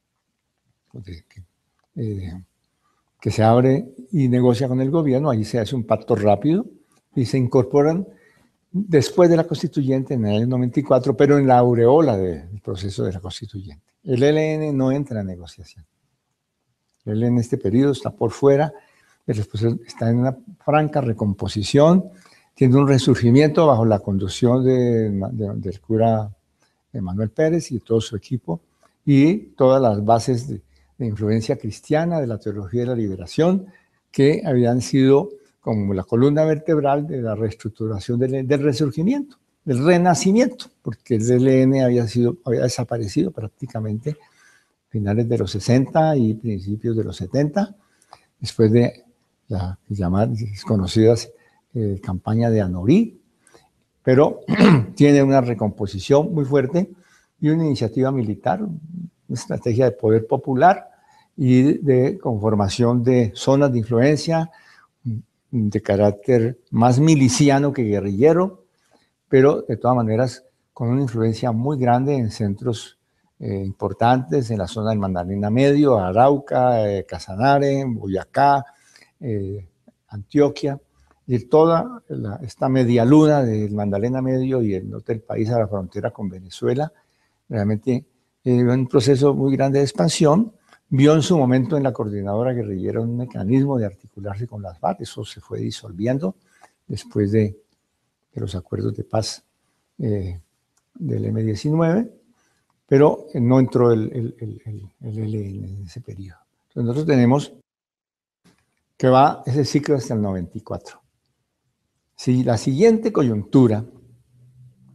que, eh, que se abre y negocia con el gobierno, allí se hace un pacto rápido y se incorporan después de la constituyente en el año noventa y cuatro, pero en la aureola del proceso de la constituyente. El e ele ene no entra en negociación. El e ele ene en este periodo está por fuera, después está en una franca recomposición, tiene un resurgimiento bajo la conducción de, de, del cura Emanuel Pérez y todo su equipo, y todas las bases de, de influencia cristiana, de la teología de la liberación, que habían sido como la columna vertebral de la reestructuración del, del resurgimiento, del renacimiento, porque el e ele ene había, sido, había desaparecido prácticamente a finales de los sesenta y principios de los setenta, después de la llamada conocida eh, campaña de Anorí, pero tiene una recomposición muy fuerte y una iniciativa militar, una estrategia de poder popular y de conformación de zonas de influencia de carácter más miliciano que guerrillero, pero de todas maneras con una influencia muy grande en centros eh, importantes, en la zona del Magdalena Medio, Arauca, eh, Casanare, Boyacá, Eh, Antioquia, y toda la, esta media luna del Magdalena Medio y el norte del país a la frontera con Venezuela, realmente eh, un proceso muy grande de expansión. Vio en su momento en la coordinadora guerrillera un mecanismo de articularse con las FARC, eso se fue disolviendo después de, de los acuerdos de paz eh, del eme diecinueve, pero no entró el, el, el, el, el e ele ene en ese periodo. Entonces nosotros tenemos que va ese ciclo hasta el noventa y cuatro. Si la siguiente coyuntura, que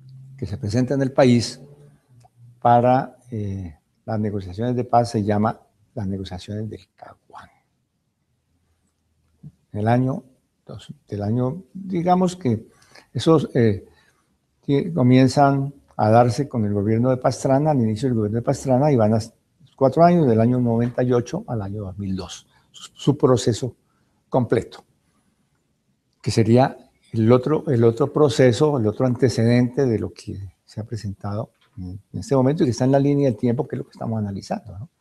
que se presenta en el país para eh, las negociaciones de paz se llama las negociaciones del Caguán. En el año, del año, digamos que esos eh, que comienzan a darse con el gobierno de Pastrana, al inicio del gobierno de Pastrana, y van a cuatro años, del año noventa y ocho al año dos mil dos, su, su proceso completo, que sería el otro, el otro proceso, el otro antecedente de lo que se ha presentado en este momento y que está en la línea del tiempo, que es lo que estamos analizando, ¿no?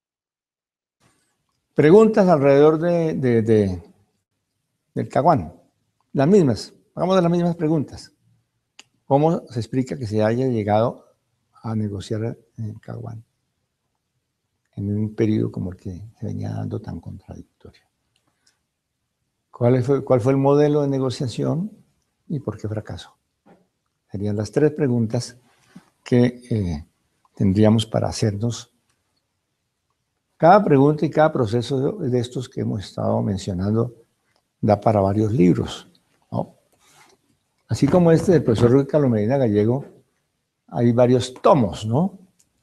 Preguntas alrededor de, de, de, del Caguán, las mismas, hagamos las mismas preguntas. ¿Cómo se explica que se haya llegado a negociar en el Caguán en un periodo como el que se venía dando tan contradictorio? ¿Cuál fue, cuál fue el modelo de negociación y por qué fracasó? Serían las tres preguntas que eh, tendríamos para hacernos. Cada pregunta y cada proceso de estos que hemos estado mencionando da para varios libros, ¿no? Así como este del profesor Ruy Carlos Medina Gallego, hay varios tomos, ¿no?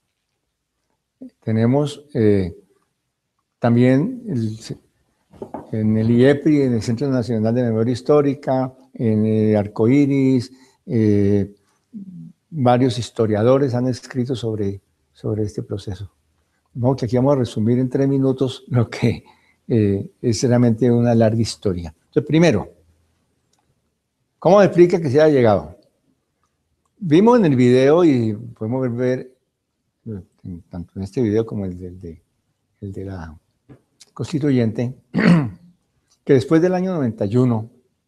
Tenemos eh, también el, en el I E P I, en el Centro Nacional de Memoria Histórica, en el Arcoíris, eh, varios historiadores han escrito sobre, sobre este proceso. Vamos que aquí vamos a resumir en tres minutos lo que eh, es realmente una larga historia. Entonces, primero, ¿cómo explica que se haya llegado? Vimos en el video y podemos ver, tanto en este video como el de, el de, el de la constituyente, que después del año noventa y uno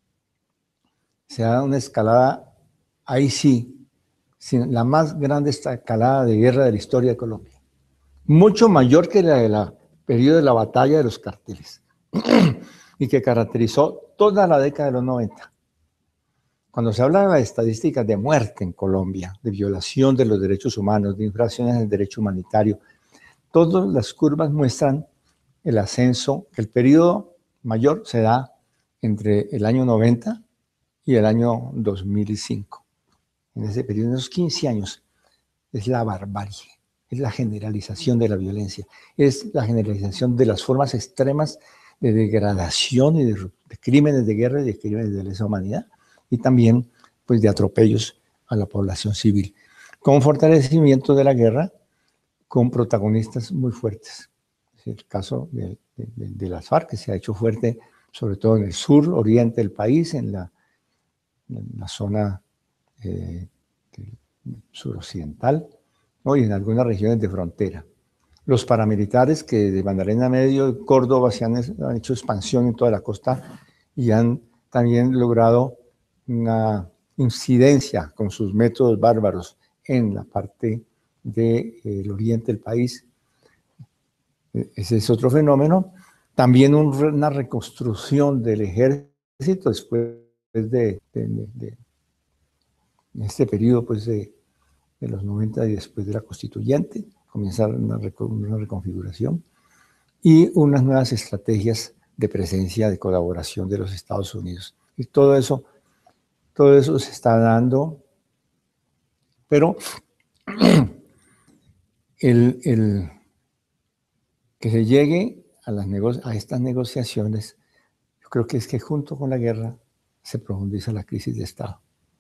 se da una escalada, ahí sí, la más grande escalada de guerra de la historia de Colombia. Mucho mayor que la del periodo de la batalla de los carteles y que caracterizó toda la década de los noventa. Cuando se habla de las estadísticas de muerte en Colombia, de violación de los derechos humanos, de infracciones del derecho humanitario, todas las curvas muestran el ascenso, que el periodo mayor se da entre el año noventa y el año dos mil cinco. En ese periodo, en esos quince años, es la barbarie. Es la generalización de la violencia, es la generalización de las formas extremas de degradación y de, de crímenes de guerra y de crímenes de lesa humanidad, y también pues, de atropellos a la población civil, con fortalecimiento de la guerra, con protagonistas muy fuertes. Es el caso de, de, de las FARC, que se ha hecho fuerte sobre todo en el sur, oriente del país, en la, en la zona eh, suroccidental, ¿no? Y en algunas regiones de frontera. Los paramilitares que de Magdalena Medio y Córdoba se han, han hecho expansión en toda la costa y han también logrado una incidencia con sus métodos bárbaros en la parte del de, oriente del país. Ese es otro fenómeno. También un, una reconstrucción del ejército después de, de, de, de este periodo pues, de de los noventa y después de la constituyente, comienza una, una reconfiguración y unas nuevas estrategias de presencia, de colaboración de los Estados Unidos. Y todo eso, todo eso se está dando, pero el, el que se llegue a, las nego a estas negociaciones, yo creo que es que junto con la guerra se profundiza la crisis de Estado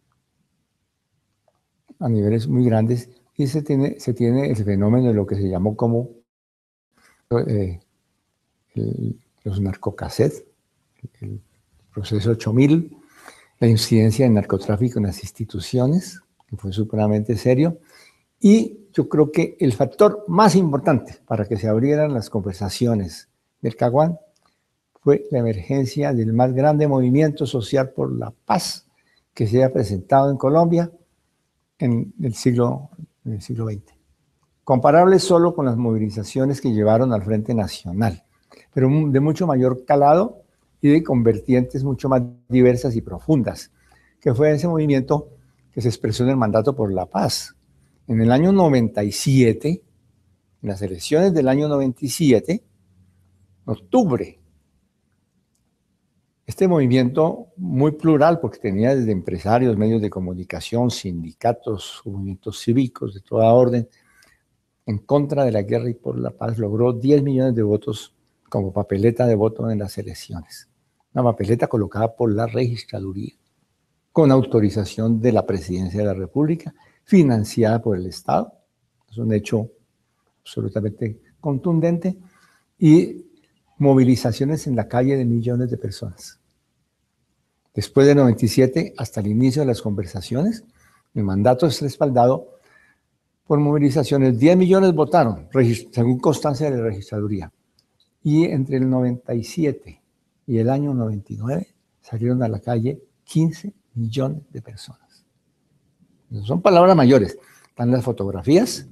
a niveles muy grandes, y se tiene, se tiene el fenómeno de lo que se llamó como eh, el, los narcocassettes, el proceso ocho mil, la incidencia del narcotráfico en las instituciones, que fue supremamente serio, y yo creo que el factor más importante para que se abrieran las conversaciones del Caguán fue la emergencia del más grande movimiento social por la paz que se ha presentado en Colombia en el siglo, en el siglo veinte. Comparable solo con las movilizaciones que llevaron al Frente Nacional, pero de mucho mayor calado y de convertientes mucho más diversas y profundas, que fue ese movimiento que se expresó en el mandato por la paz. En el año noventa y siete, en las elecciones del año noventa y siete, en octubre, Este movimiento muy plural, porque tenía desde empresarios, medios de comunicación, sindicatos, movimientos cívicos de toda orden, en contra de la guerra y por la paz, logró diez millones de votos como papeleta de voto en las elecciones. Una papeleta colocada por la registraduría, con autorización de la Presidencia de la República, financiada por el Estado. Es un hecho absolutamente contundente. Y movilizaciones en la calle de millones de personas. Después de noventa y siete, hasta el inicio de las conversaciones, el mandato es respaldado por movilizaciones. diez millones votaron, según constancia de la registraduría. Y entre el noventa y siete y el año noventa y nueve salieron a la calle quince millones de personas. Son palabras mayores. Están las fotografías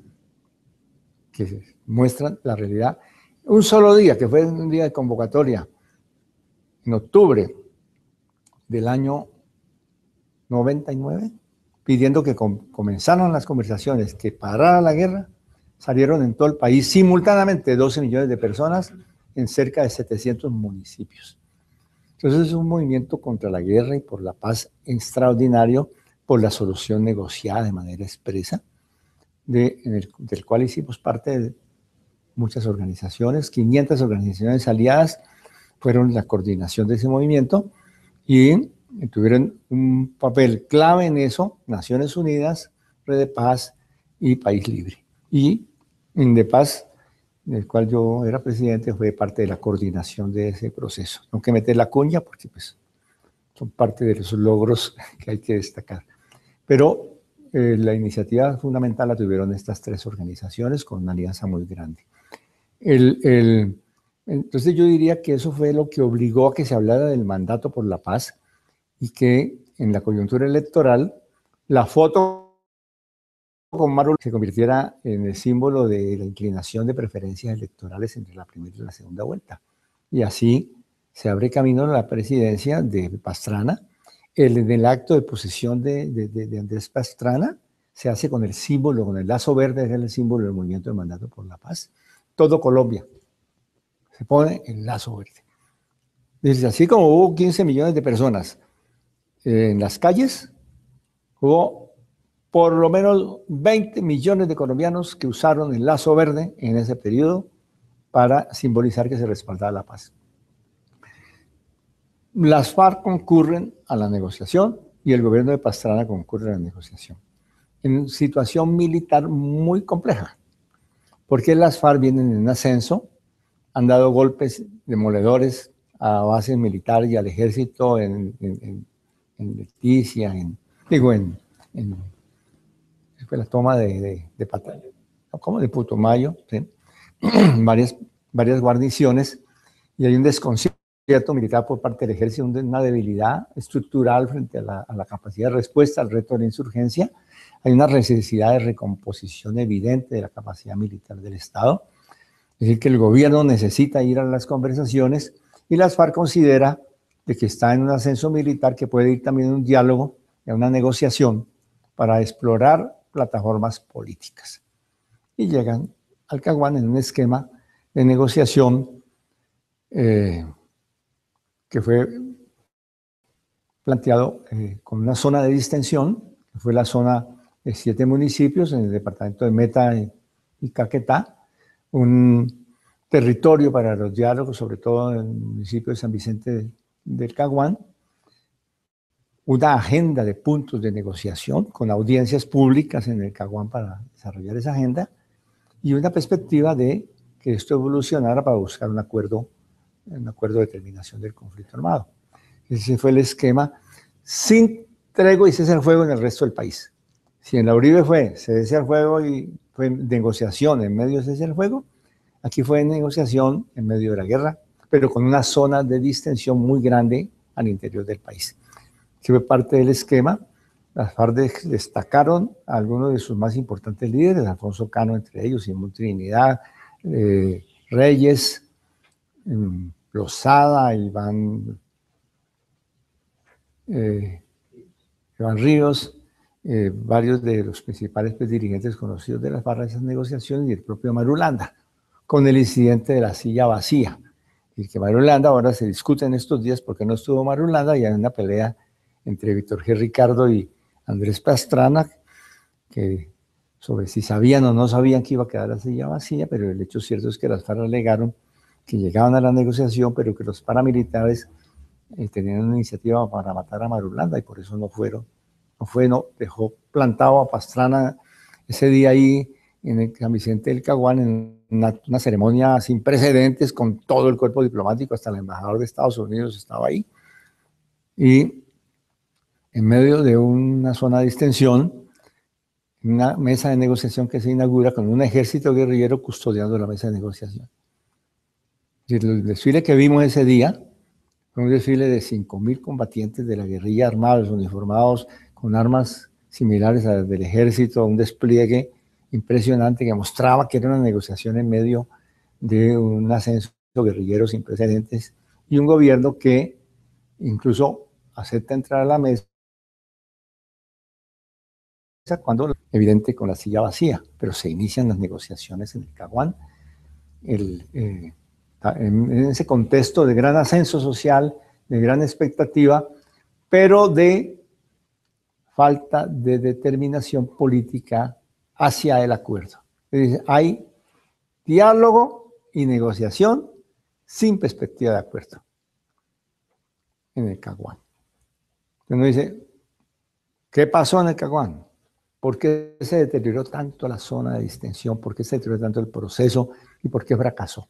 que muestran la realidad. Un solo día, que fue un día de convocatoria, en octubre del año noventa y nueve, pidiendo que com comenzaran las conversaciones, que parara la guerra, salieron en todo el país simultáneamente doce millones de personas en cerca de setecientos municipios. Entonces es un movimiento contra la guerra y por la paz extraordinario, por la solución negociada de manera expresa, de, en el, del cual hicimos parte de muchas organizaciones, quinientas organizaciones aliadas fueron la coordinación de ese movimiento y tuvieron un papel clave en eso, Naciones Unidas, Red de Paz y País Libre. Y Indepaz, del cual yo era presidente, fue parte de la coordinación de ese proceso. No hay que meter la cuña porque pues, son parte de los logros que hay que destacar. Pero eh, la iniciativa fundamental la tuvieron estas tres organizaciones con una alianza muy grande. El, el, entonces yo diría que eso fue lo que obligó a que se hablara del mandato por la paz y que en la coyuntura electoral la foto con Maru se convirtiera en el símbolo de la inclinación de preferencias electorales entre la primera y la segunda vuelta. Y así se abre camino a la presidencia de Pastrana. El, en el acto de posesión de, de, de, de Andrés Pastrana se hace con el símbolo, con el lazo verde, es el símbolo del movimiento del mandato por la paz. Todo Colombia se pone el lazo verde. Dice, así como hubo quince millones de personas en las calles, hubo por lo menos veinte millones de colombianos que usaron el lazo verde en ese periodo para simbolizar que se respaldaba la paz. Las FARC concurren a la negociación y el gobierno de Pastrana concurre a la negociación. En situación militar muy compleja, porque las FARC vienen en ascenso, han dado golpes demoledores a bases militares y al ejército en, en, en, en Leticia, en, digo, en, en fue la toma de, de, de Pataya, como de Putumayo, ¿sí? varias, varias guarniciones, y hay un desconcierto militar por parte del ejército, una debilidad estructural frente a la, a la capacidad de respuesta al reto de la insurgencia. Hay una necesidad de recomposición evidente de la capacidad militar del Estado. Es decir, que el gobierno necesita ir a las conversaciones y las FARC considera de que está en un ascenso militar que puede ir también a un diálogo, a una negociación para explorar plataformas políticas. Y llegan al Caguán en un esquema de negociación eh, que fue planteado eh, con una zona de distensión, que fue la zona de siete municipios en el departamento de Meta y, y Caquetá, un territorio para los diálogos, sobre todo en el municipio de San Vicente del Caguán, una agenda de puntos de negociación con audiencias públicas en el Caguán para desarrollar esa agenda y una perspectiva de que esto evolucionara para buscar un acuerdo, un acuerdo de terminación del conflicto armado. Ese fue el esquema, sin tregua y cese al fuego en el resto del país. Si en la Uribe fue cese al fuego y fue negociación en medio de cese al fuego, aquí fue negociación en medio de la guerra, pero con una zona de distensión muy grande al interior del país. Que fue parte del esquema. Las FARC destacaron a algunos de sus más importantes líderes, Alfonso Cano entre ellos, Simón Trinidad, eh, Reyes, eh, Lozada, Iván, eh, Iván Ríos, eh, varios de los principales pues, dirigentes conocidos de las FARC de esas negociaciones y el propio Marulanda, con el incidente de la silla vacía, Y que Marulanda, ahora se discute en estos días por qué no estuvo Marulanda, y hay una pelea entre Víctor G. Ricardo y Andrés Pastrana, que sobre si sabían o no sabían que iba a quedar la silla vacía, pero el hecho cierto es que las FARC alegaron que llegaban a la negociación, pero que los paramilitares eh, tenían una iniciativa para matar a Marulanda, y por eso no fueron, no fue, no, dejó plantado a Pastrana ese día ahí en el San Vicente del Caguán, en una, una ceremonia sin precedentes, con todo el cuerpo diplomático, hasta el embajador de Estados Unidos estaba ahí, y en medio de una zona de distensión, una mesa de negociación que se inaugura con un ejército guerrillero custodiando la mesa de negociación. Y el desfile que vimos ese día fue un desfile de cinco mil combatientes de la guerrilla armados, uniformados con armas similares a las del ejército, un despliegue impresionante que mostraba que era una negociación en medio de un ascenso guerrillero sin precedentes y un gobierno que incluso acepta entrar a la mesa cuando evidente con la silla vacía, pero se inician las negociaciones en el Caguán, el, eh, en, en ese contexto de gran ascenso social, de gran expectativa, pero de falta de determinación política hacia el acuerdo. Es decir, hay diálogo y negociación sin perspectiva de acuerdo en el Caguán. Uno dice, ¿qué pasó en el Caguán? ¿Por qué se deterioró tanto la zona de distensión? ¿Por qué se deterioró tanto el proceso? ¿Y por qué fracasó?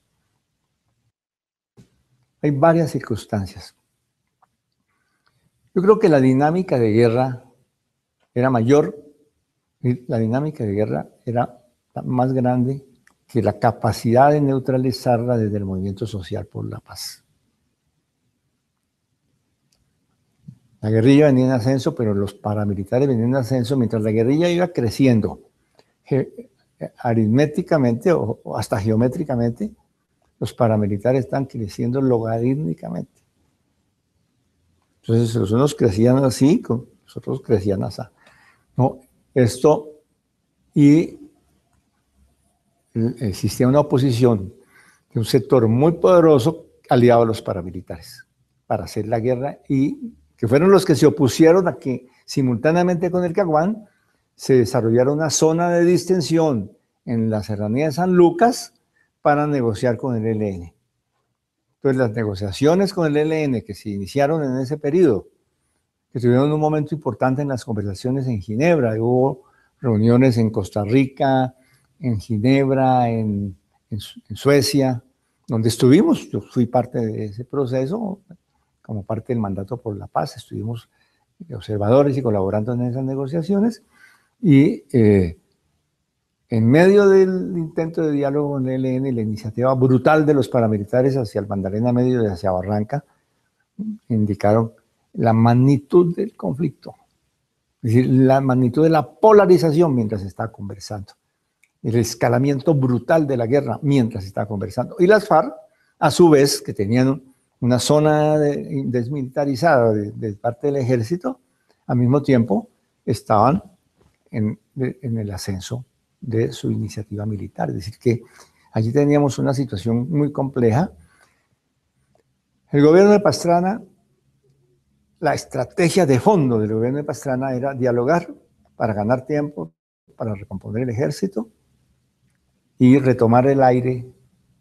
Hay varias circunstancias. Yo creo que la dinámica de guerra era mayor, la dinámica de guerra era más grande que la capacidad de neutralizarla desde el movimiento social por la paz. La guerrilla venía en ascenso, pero los paramilitares venían en ascenso mientras la guerrilla iba creciendo aritméticamente o hasta geométricamente. Los paramilitares están creciendo logarítmicamente. Entonces los unos crecían así, los otros crecían así. No, esto, y existía una oposición de un sector muy poderoso aliado a los paramilitares para hacer la guerra, y que fueron los que se opusieron a que simultáneamente con el Caguán se desarrollara una zona de distensión en la serranía de San Lucas para negociar con el E L N. Entonces las negociaciones con el E L N que se iniciaron en ese periodo, que tuvieron un momento importante en las conversaciones en Ginebra, hubo reuniones en Costa Rica, en Ginebra, en, en, en Suecia, donde estuvimos, yo fui parte de ese proceso, como parte del mandato por la paz, estuvimos observadores y colaborando en esas negociaciones, y eh, en medio del intento de diálogo con el E L N, la iniciativa brutal de los paramilitares hacia el Magdalena Medio y hacia Barranca, indicaron la magnitud del conflicto, es decir, la magnitud de la polarización mientras se estaba conversando, el escalamiento brutal de la guerra mientras se estaba conversando, y las FARC, a su vez, que tenían una zona de, desmilitarizada de, de parte del ejército, al mismo tiempo estaban en, de, en el ascenso de su iniciativa militar. Es decir, que allí teníamos una situación muy compleja. El gobierno de Pastrana, la estrategia de fondo del gobierno de Pastrana era dialogar para ganar tiempo, para recomponer el ejército y retomar el aire,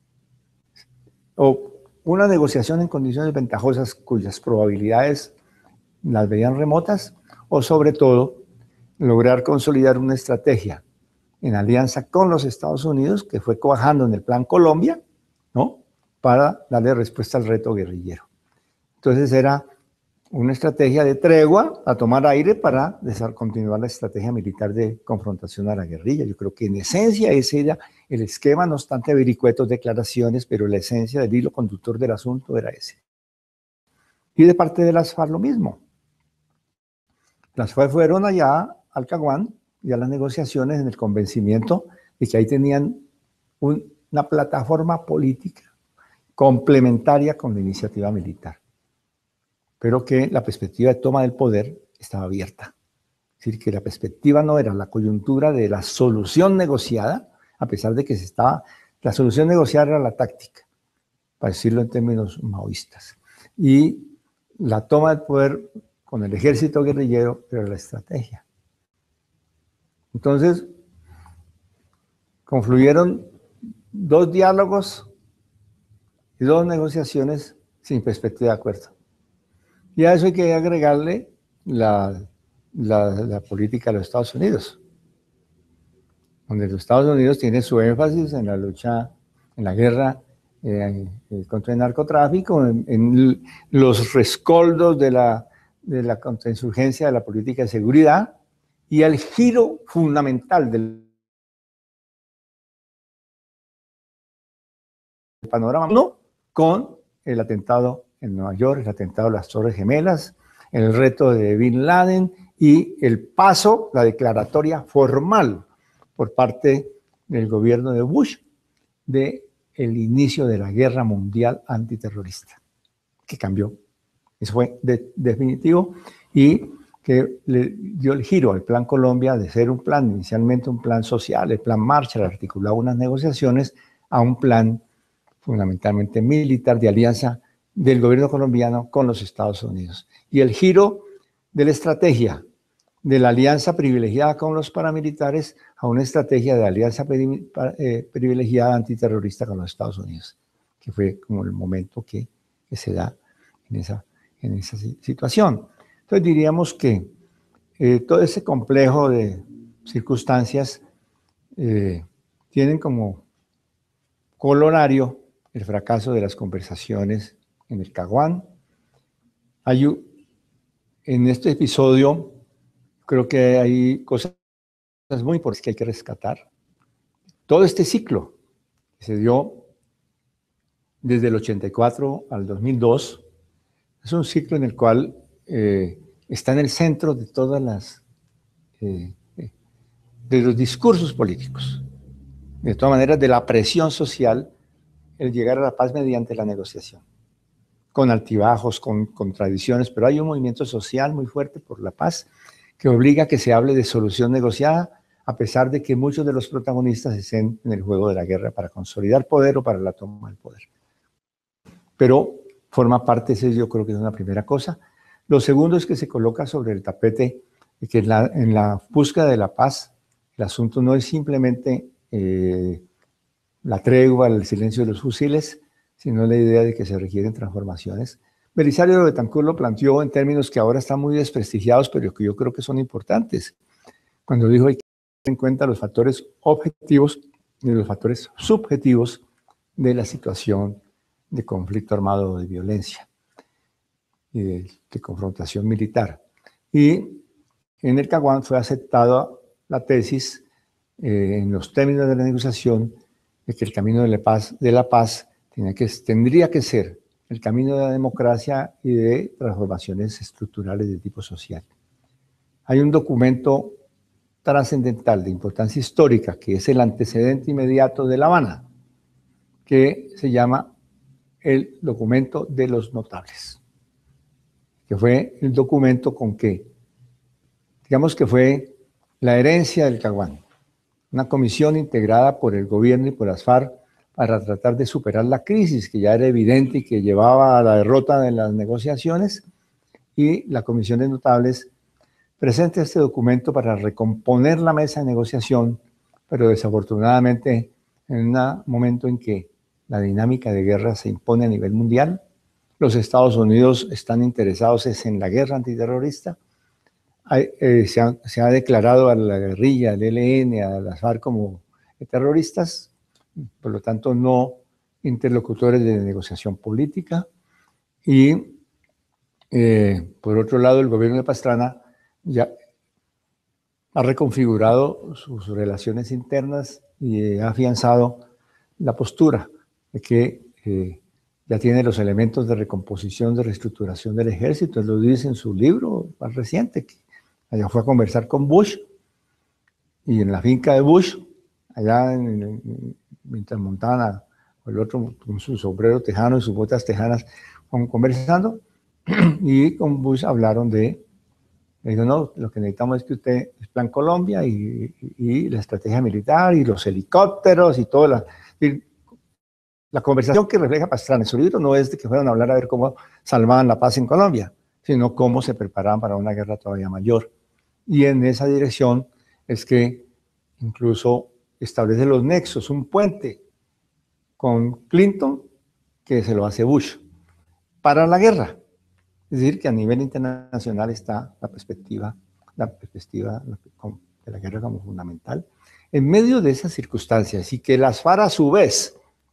o una negociación en condiciones ventajosas cuyas probabilidades las veían remotas, o sobre todo lograr consolidar una estrategia en alianza con los Estados Unidos que fue cuajando en el Plan Colombia, ¿no?, para darle respuesta al reto guerrillero. Entonces era una estrategia de tregua a tomar aire para continuar la estrategia militar de confrontación a la guerrilla. Yo creo que en esencia ese era el esquema, no obstante vericuetos, declaraciones, pero la esencia del hilo conductor del asunto era ese. Y de parte de las FARC lo mismo. Las FARC fueron allá al Caguán y a las negociaciones en el convencimiento de que ahí tenían un, una plataforma política complementaria con la iniciativa militar, pero que la perspectiva de toma del poder estaba abierta. Es decir, que la perspectiva no era la coyuntura de la solución negociada, a pesar de que se estaba, la solución negociada era la táctica, para decirlo en términos maoístas. Y la toma del poder con el ejército guerrillero era la estrategia. Entonces, confluyeron dos diálogos y dos negociaciones sin perspectiva de acuerdo. Y a eso hay que agregarle la, la, la política de los Estados Unidos, donde los Estados Unidos tienen su énfasis en la lucha, en la guerra eh, contra el narcotráfico, en, en los rescoldos de la, de la contrainsurgencia de la política de seguridad y el giro fundamental del panorama no, con el atentado en Nueva York, el atentado de las Torres Gemelas, el reto de Bin Laden y el paso, la declaratoria formal por parte del gobierno de Bush de el inicio de la guerra mundial antiterrorista, que cambió. Eso fue de, definitivo y que le dio el giro al Plan Colombia de ser un plan, inicialmente un plan social, el Plan Marshall, articulado unas negociaciones, a un plan fundamentalmente militar de alianza del gobierno colombiano con los Estados Unidos. Y el giro de la estrategia de la alianza privilegiada con los paramilitares a una estrategia de alianza privilegiada antiterrorista con los Estados Unidos, que fue como el momento que, que se da en esa, en esa situación. Entonces diríamos que eh, todo ese complejo de circunstancias eh, tienen como colorario el fracaso de las conversaciones en el Caguán. Hay, en este episodio creo que hay cosas muy importantes que hay que rescatar. Todo este ciclo que se dio desde el ochenta y cuatro al dos mil dos es un ciclo en el cual eh, está en el centro de todas las eh, de los discursos políticos, de todas maneras de la presión social, el llegar a la paz mediante la negociación, con altibajos, con contradicciones, pero hay un movimiento social muy fuerte por la paz que obliga a que se hable de solución negociada, a pesar de que muchos de los protagonistas estén en el juego de la guerra para consolidar poder o para la toma del poder. Pero forma parte, ese yo creo que es una primera cosa. Lo segundo es que se coloca sobre el tapete que en la, en la búsqueda de la paz, el asunto no es simplemente eh, la tregua, el silencio de los fusiles, sino la idea de que se requieren transformaciones. Belisario de Betancourt lo planteó en términos que ahora están muy desprestigiados, pero que yo creo que son importantes. Cuando dijo hay que tener en cuenta los factores objetivos y los factores subjetivos de la situación de conflicto armado o de violencia y de, de confrontación militar. Y en el Caguán fue aceptada la tesis eh, en los términos de la negociación de que el camino de la paz, de la paz tenía que, tendría que ser el camino de la democracia y de transformaciones estructurales de tipo social. Hay un documento trascendental de importancia histórica que es el antecedente inmediato de La Habana, que se llama el documento de los notables, que fue el documento con que, digamos que fue la herencia del Caguán, una comisión integrada por el gobierno y por las FARC para tratar de superar la crisis que ya era evidente y que llevaba a la derrota de las negociaciones, y la Comisión de Notables presenta este documento para recomponer la mesa de negociación, pero desafortunadamente en un momento en que la dinámica de guerra se impone a nivel mundial, los Estados Unidos están interesados en la guerra antiterrorista, hay, eh, se, ha, se ha declarado a la guerrilla, al E L N, a las FARC como terroristas, por lo tanto no interlocutores de negociación política, y eh, por otro lado el gobierno de Pastrana ya ha reconfigurado sus relaciones internas y ha afianzado la postura de que eh, ya tiene los elementos de recomposición, de reestructuración del ejército. Él lo dice en su libro más reciente, que allá fue a conversar con Bush, y en la finca de Bush, allá en, en, mientras montaban el otro con su sombrero tejano y sus botas tejanas, conversando, y con Bush hablaron de, le dijo, no, lo que necesitamos es que usted, es Plan Colombia y, y, y la estrategia militar y los helicópteros y todo, la, y La conversación que refleja Pastrana en su libro no es de que fueron a hablar a ver cómo salvaban la paz en Colombia, sino cómo se preparaban para una guerra todavía mayor. Y en esa dirección es que incluso establece los nexos, un puente con Clinton que se lo hace Bush para la guerra. Es decir, que a nivel internacional está la perspectiva, la perspectiva de la guerra como fundamental. En medio de esas circunstancias y que las FARC a su vez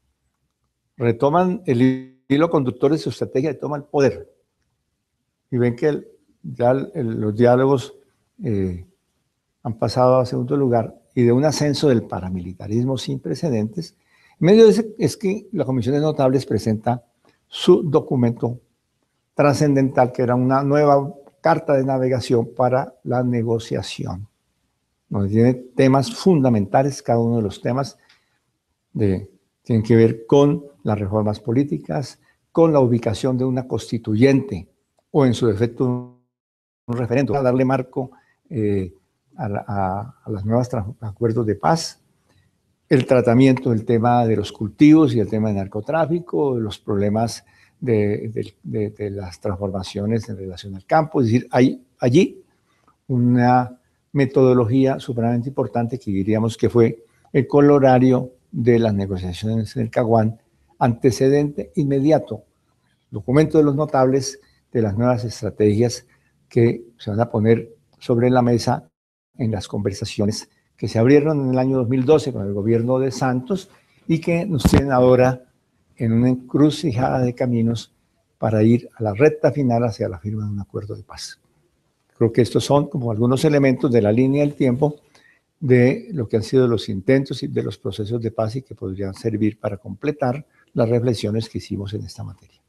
retoman el hilo conductor de su estrategia de toma del poder y ven que el, ya el, los diálogos eh, han pasado a segundo lugar y de un ascenso del paramilitarismo sin precedentes, en medio de eso es que la Comisión de Notables presenta su documento trascendental, que era una nueva carta de navegación para la negociación, donde tiene temas fundamentales, cada uno de los temas de, tienen que ver con las reformas políticas, con la ubicación de una constituyente o en su defecto un referéndum, a darle marco eh, a, a, a los nuevos acuerdos de paz, el tratamiento del tema de los cultivos y el tema del narcotráfico, los problemas de, de, de, de las transformaciones en relación al campo. Es decir, hay allí una metodología supremamente importante que diríamos que fue el colorario de las negociaciones en el Caguán, antecedente inmediato, documento de los notables de las nuevas estrategias que se van a poner sobre la mesa en las conversaciones que se abrieron en el año dos mil doce con el gobierno de Santos y que nos tienen ahora en una encrucijada de caminos para ir a la recta final hacia la firma de un acuerdo de paz. Creo que estos son como algunos elementos de la línea del tiempo de lo que han sido los intentos y de los procesos de paz y que podrían servir para completar las reflexiones que hicimos en esta materia.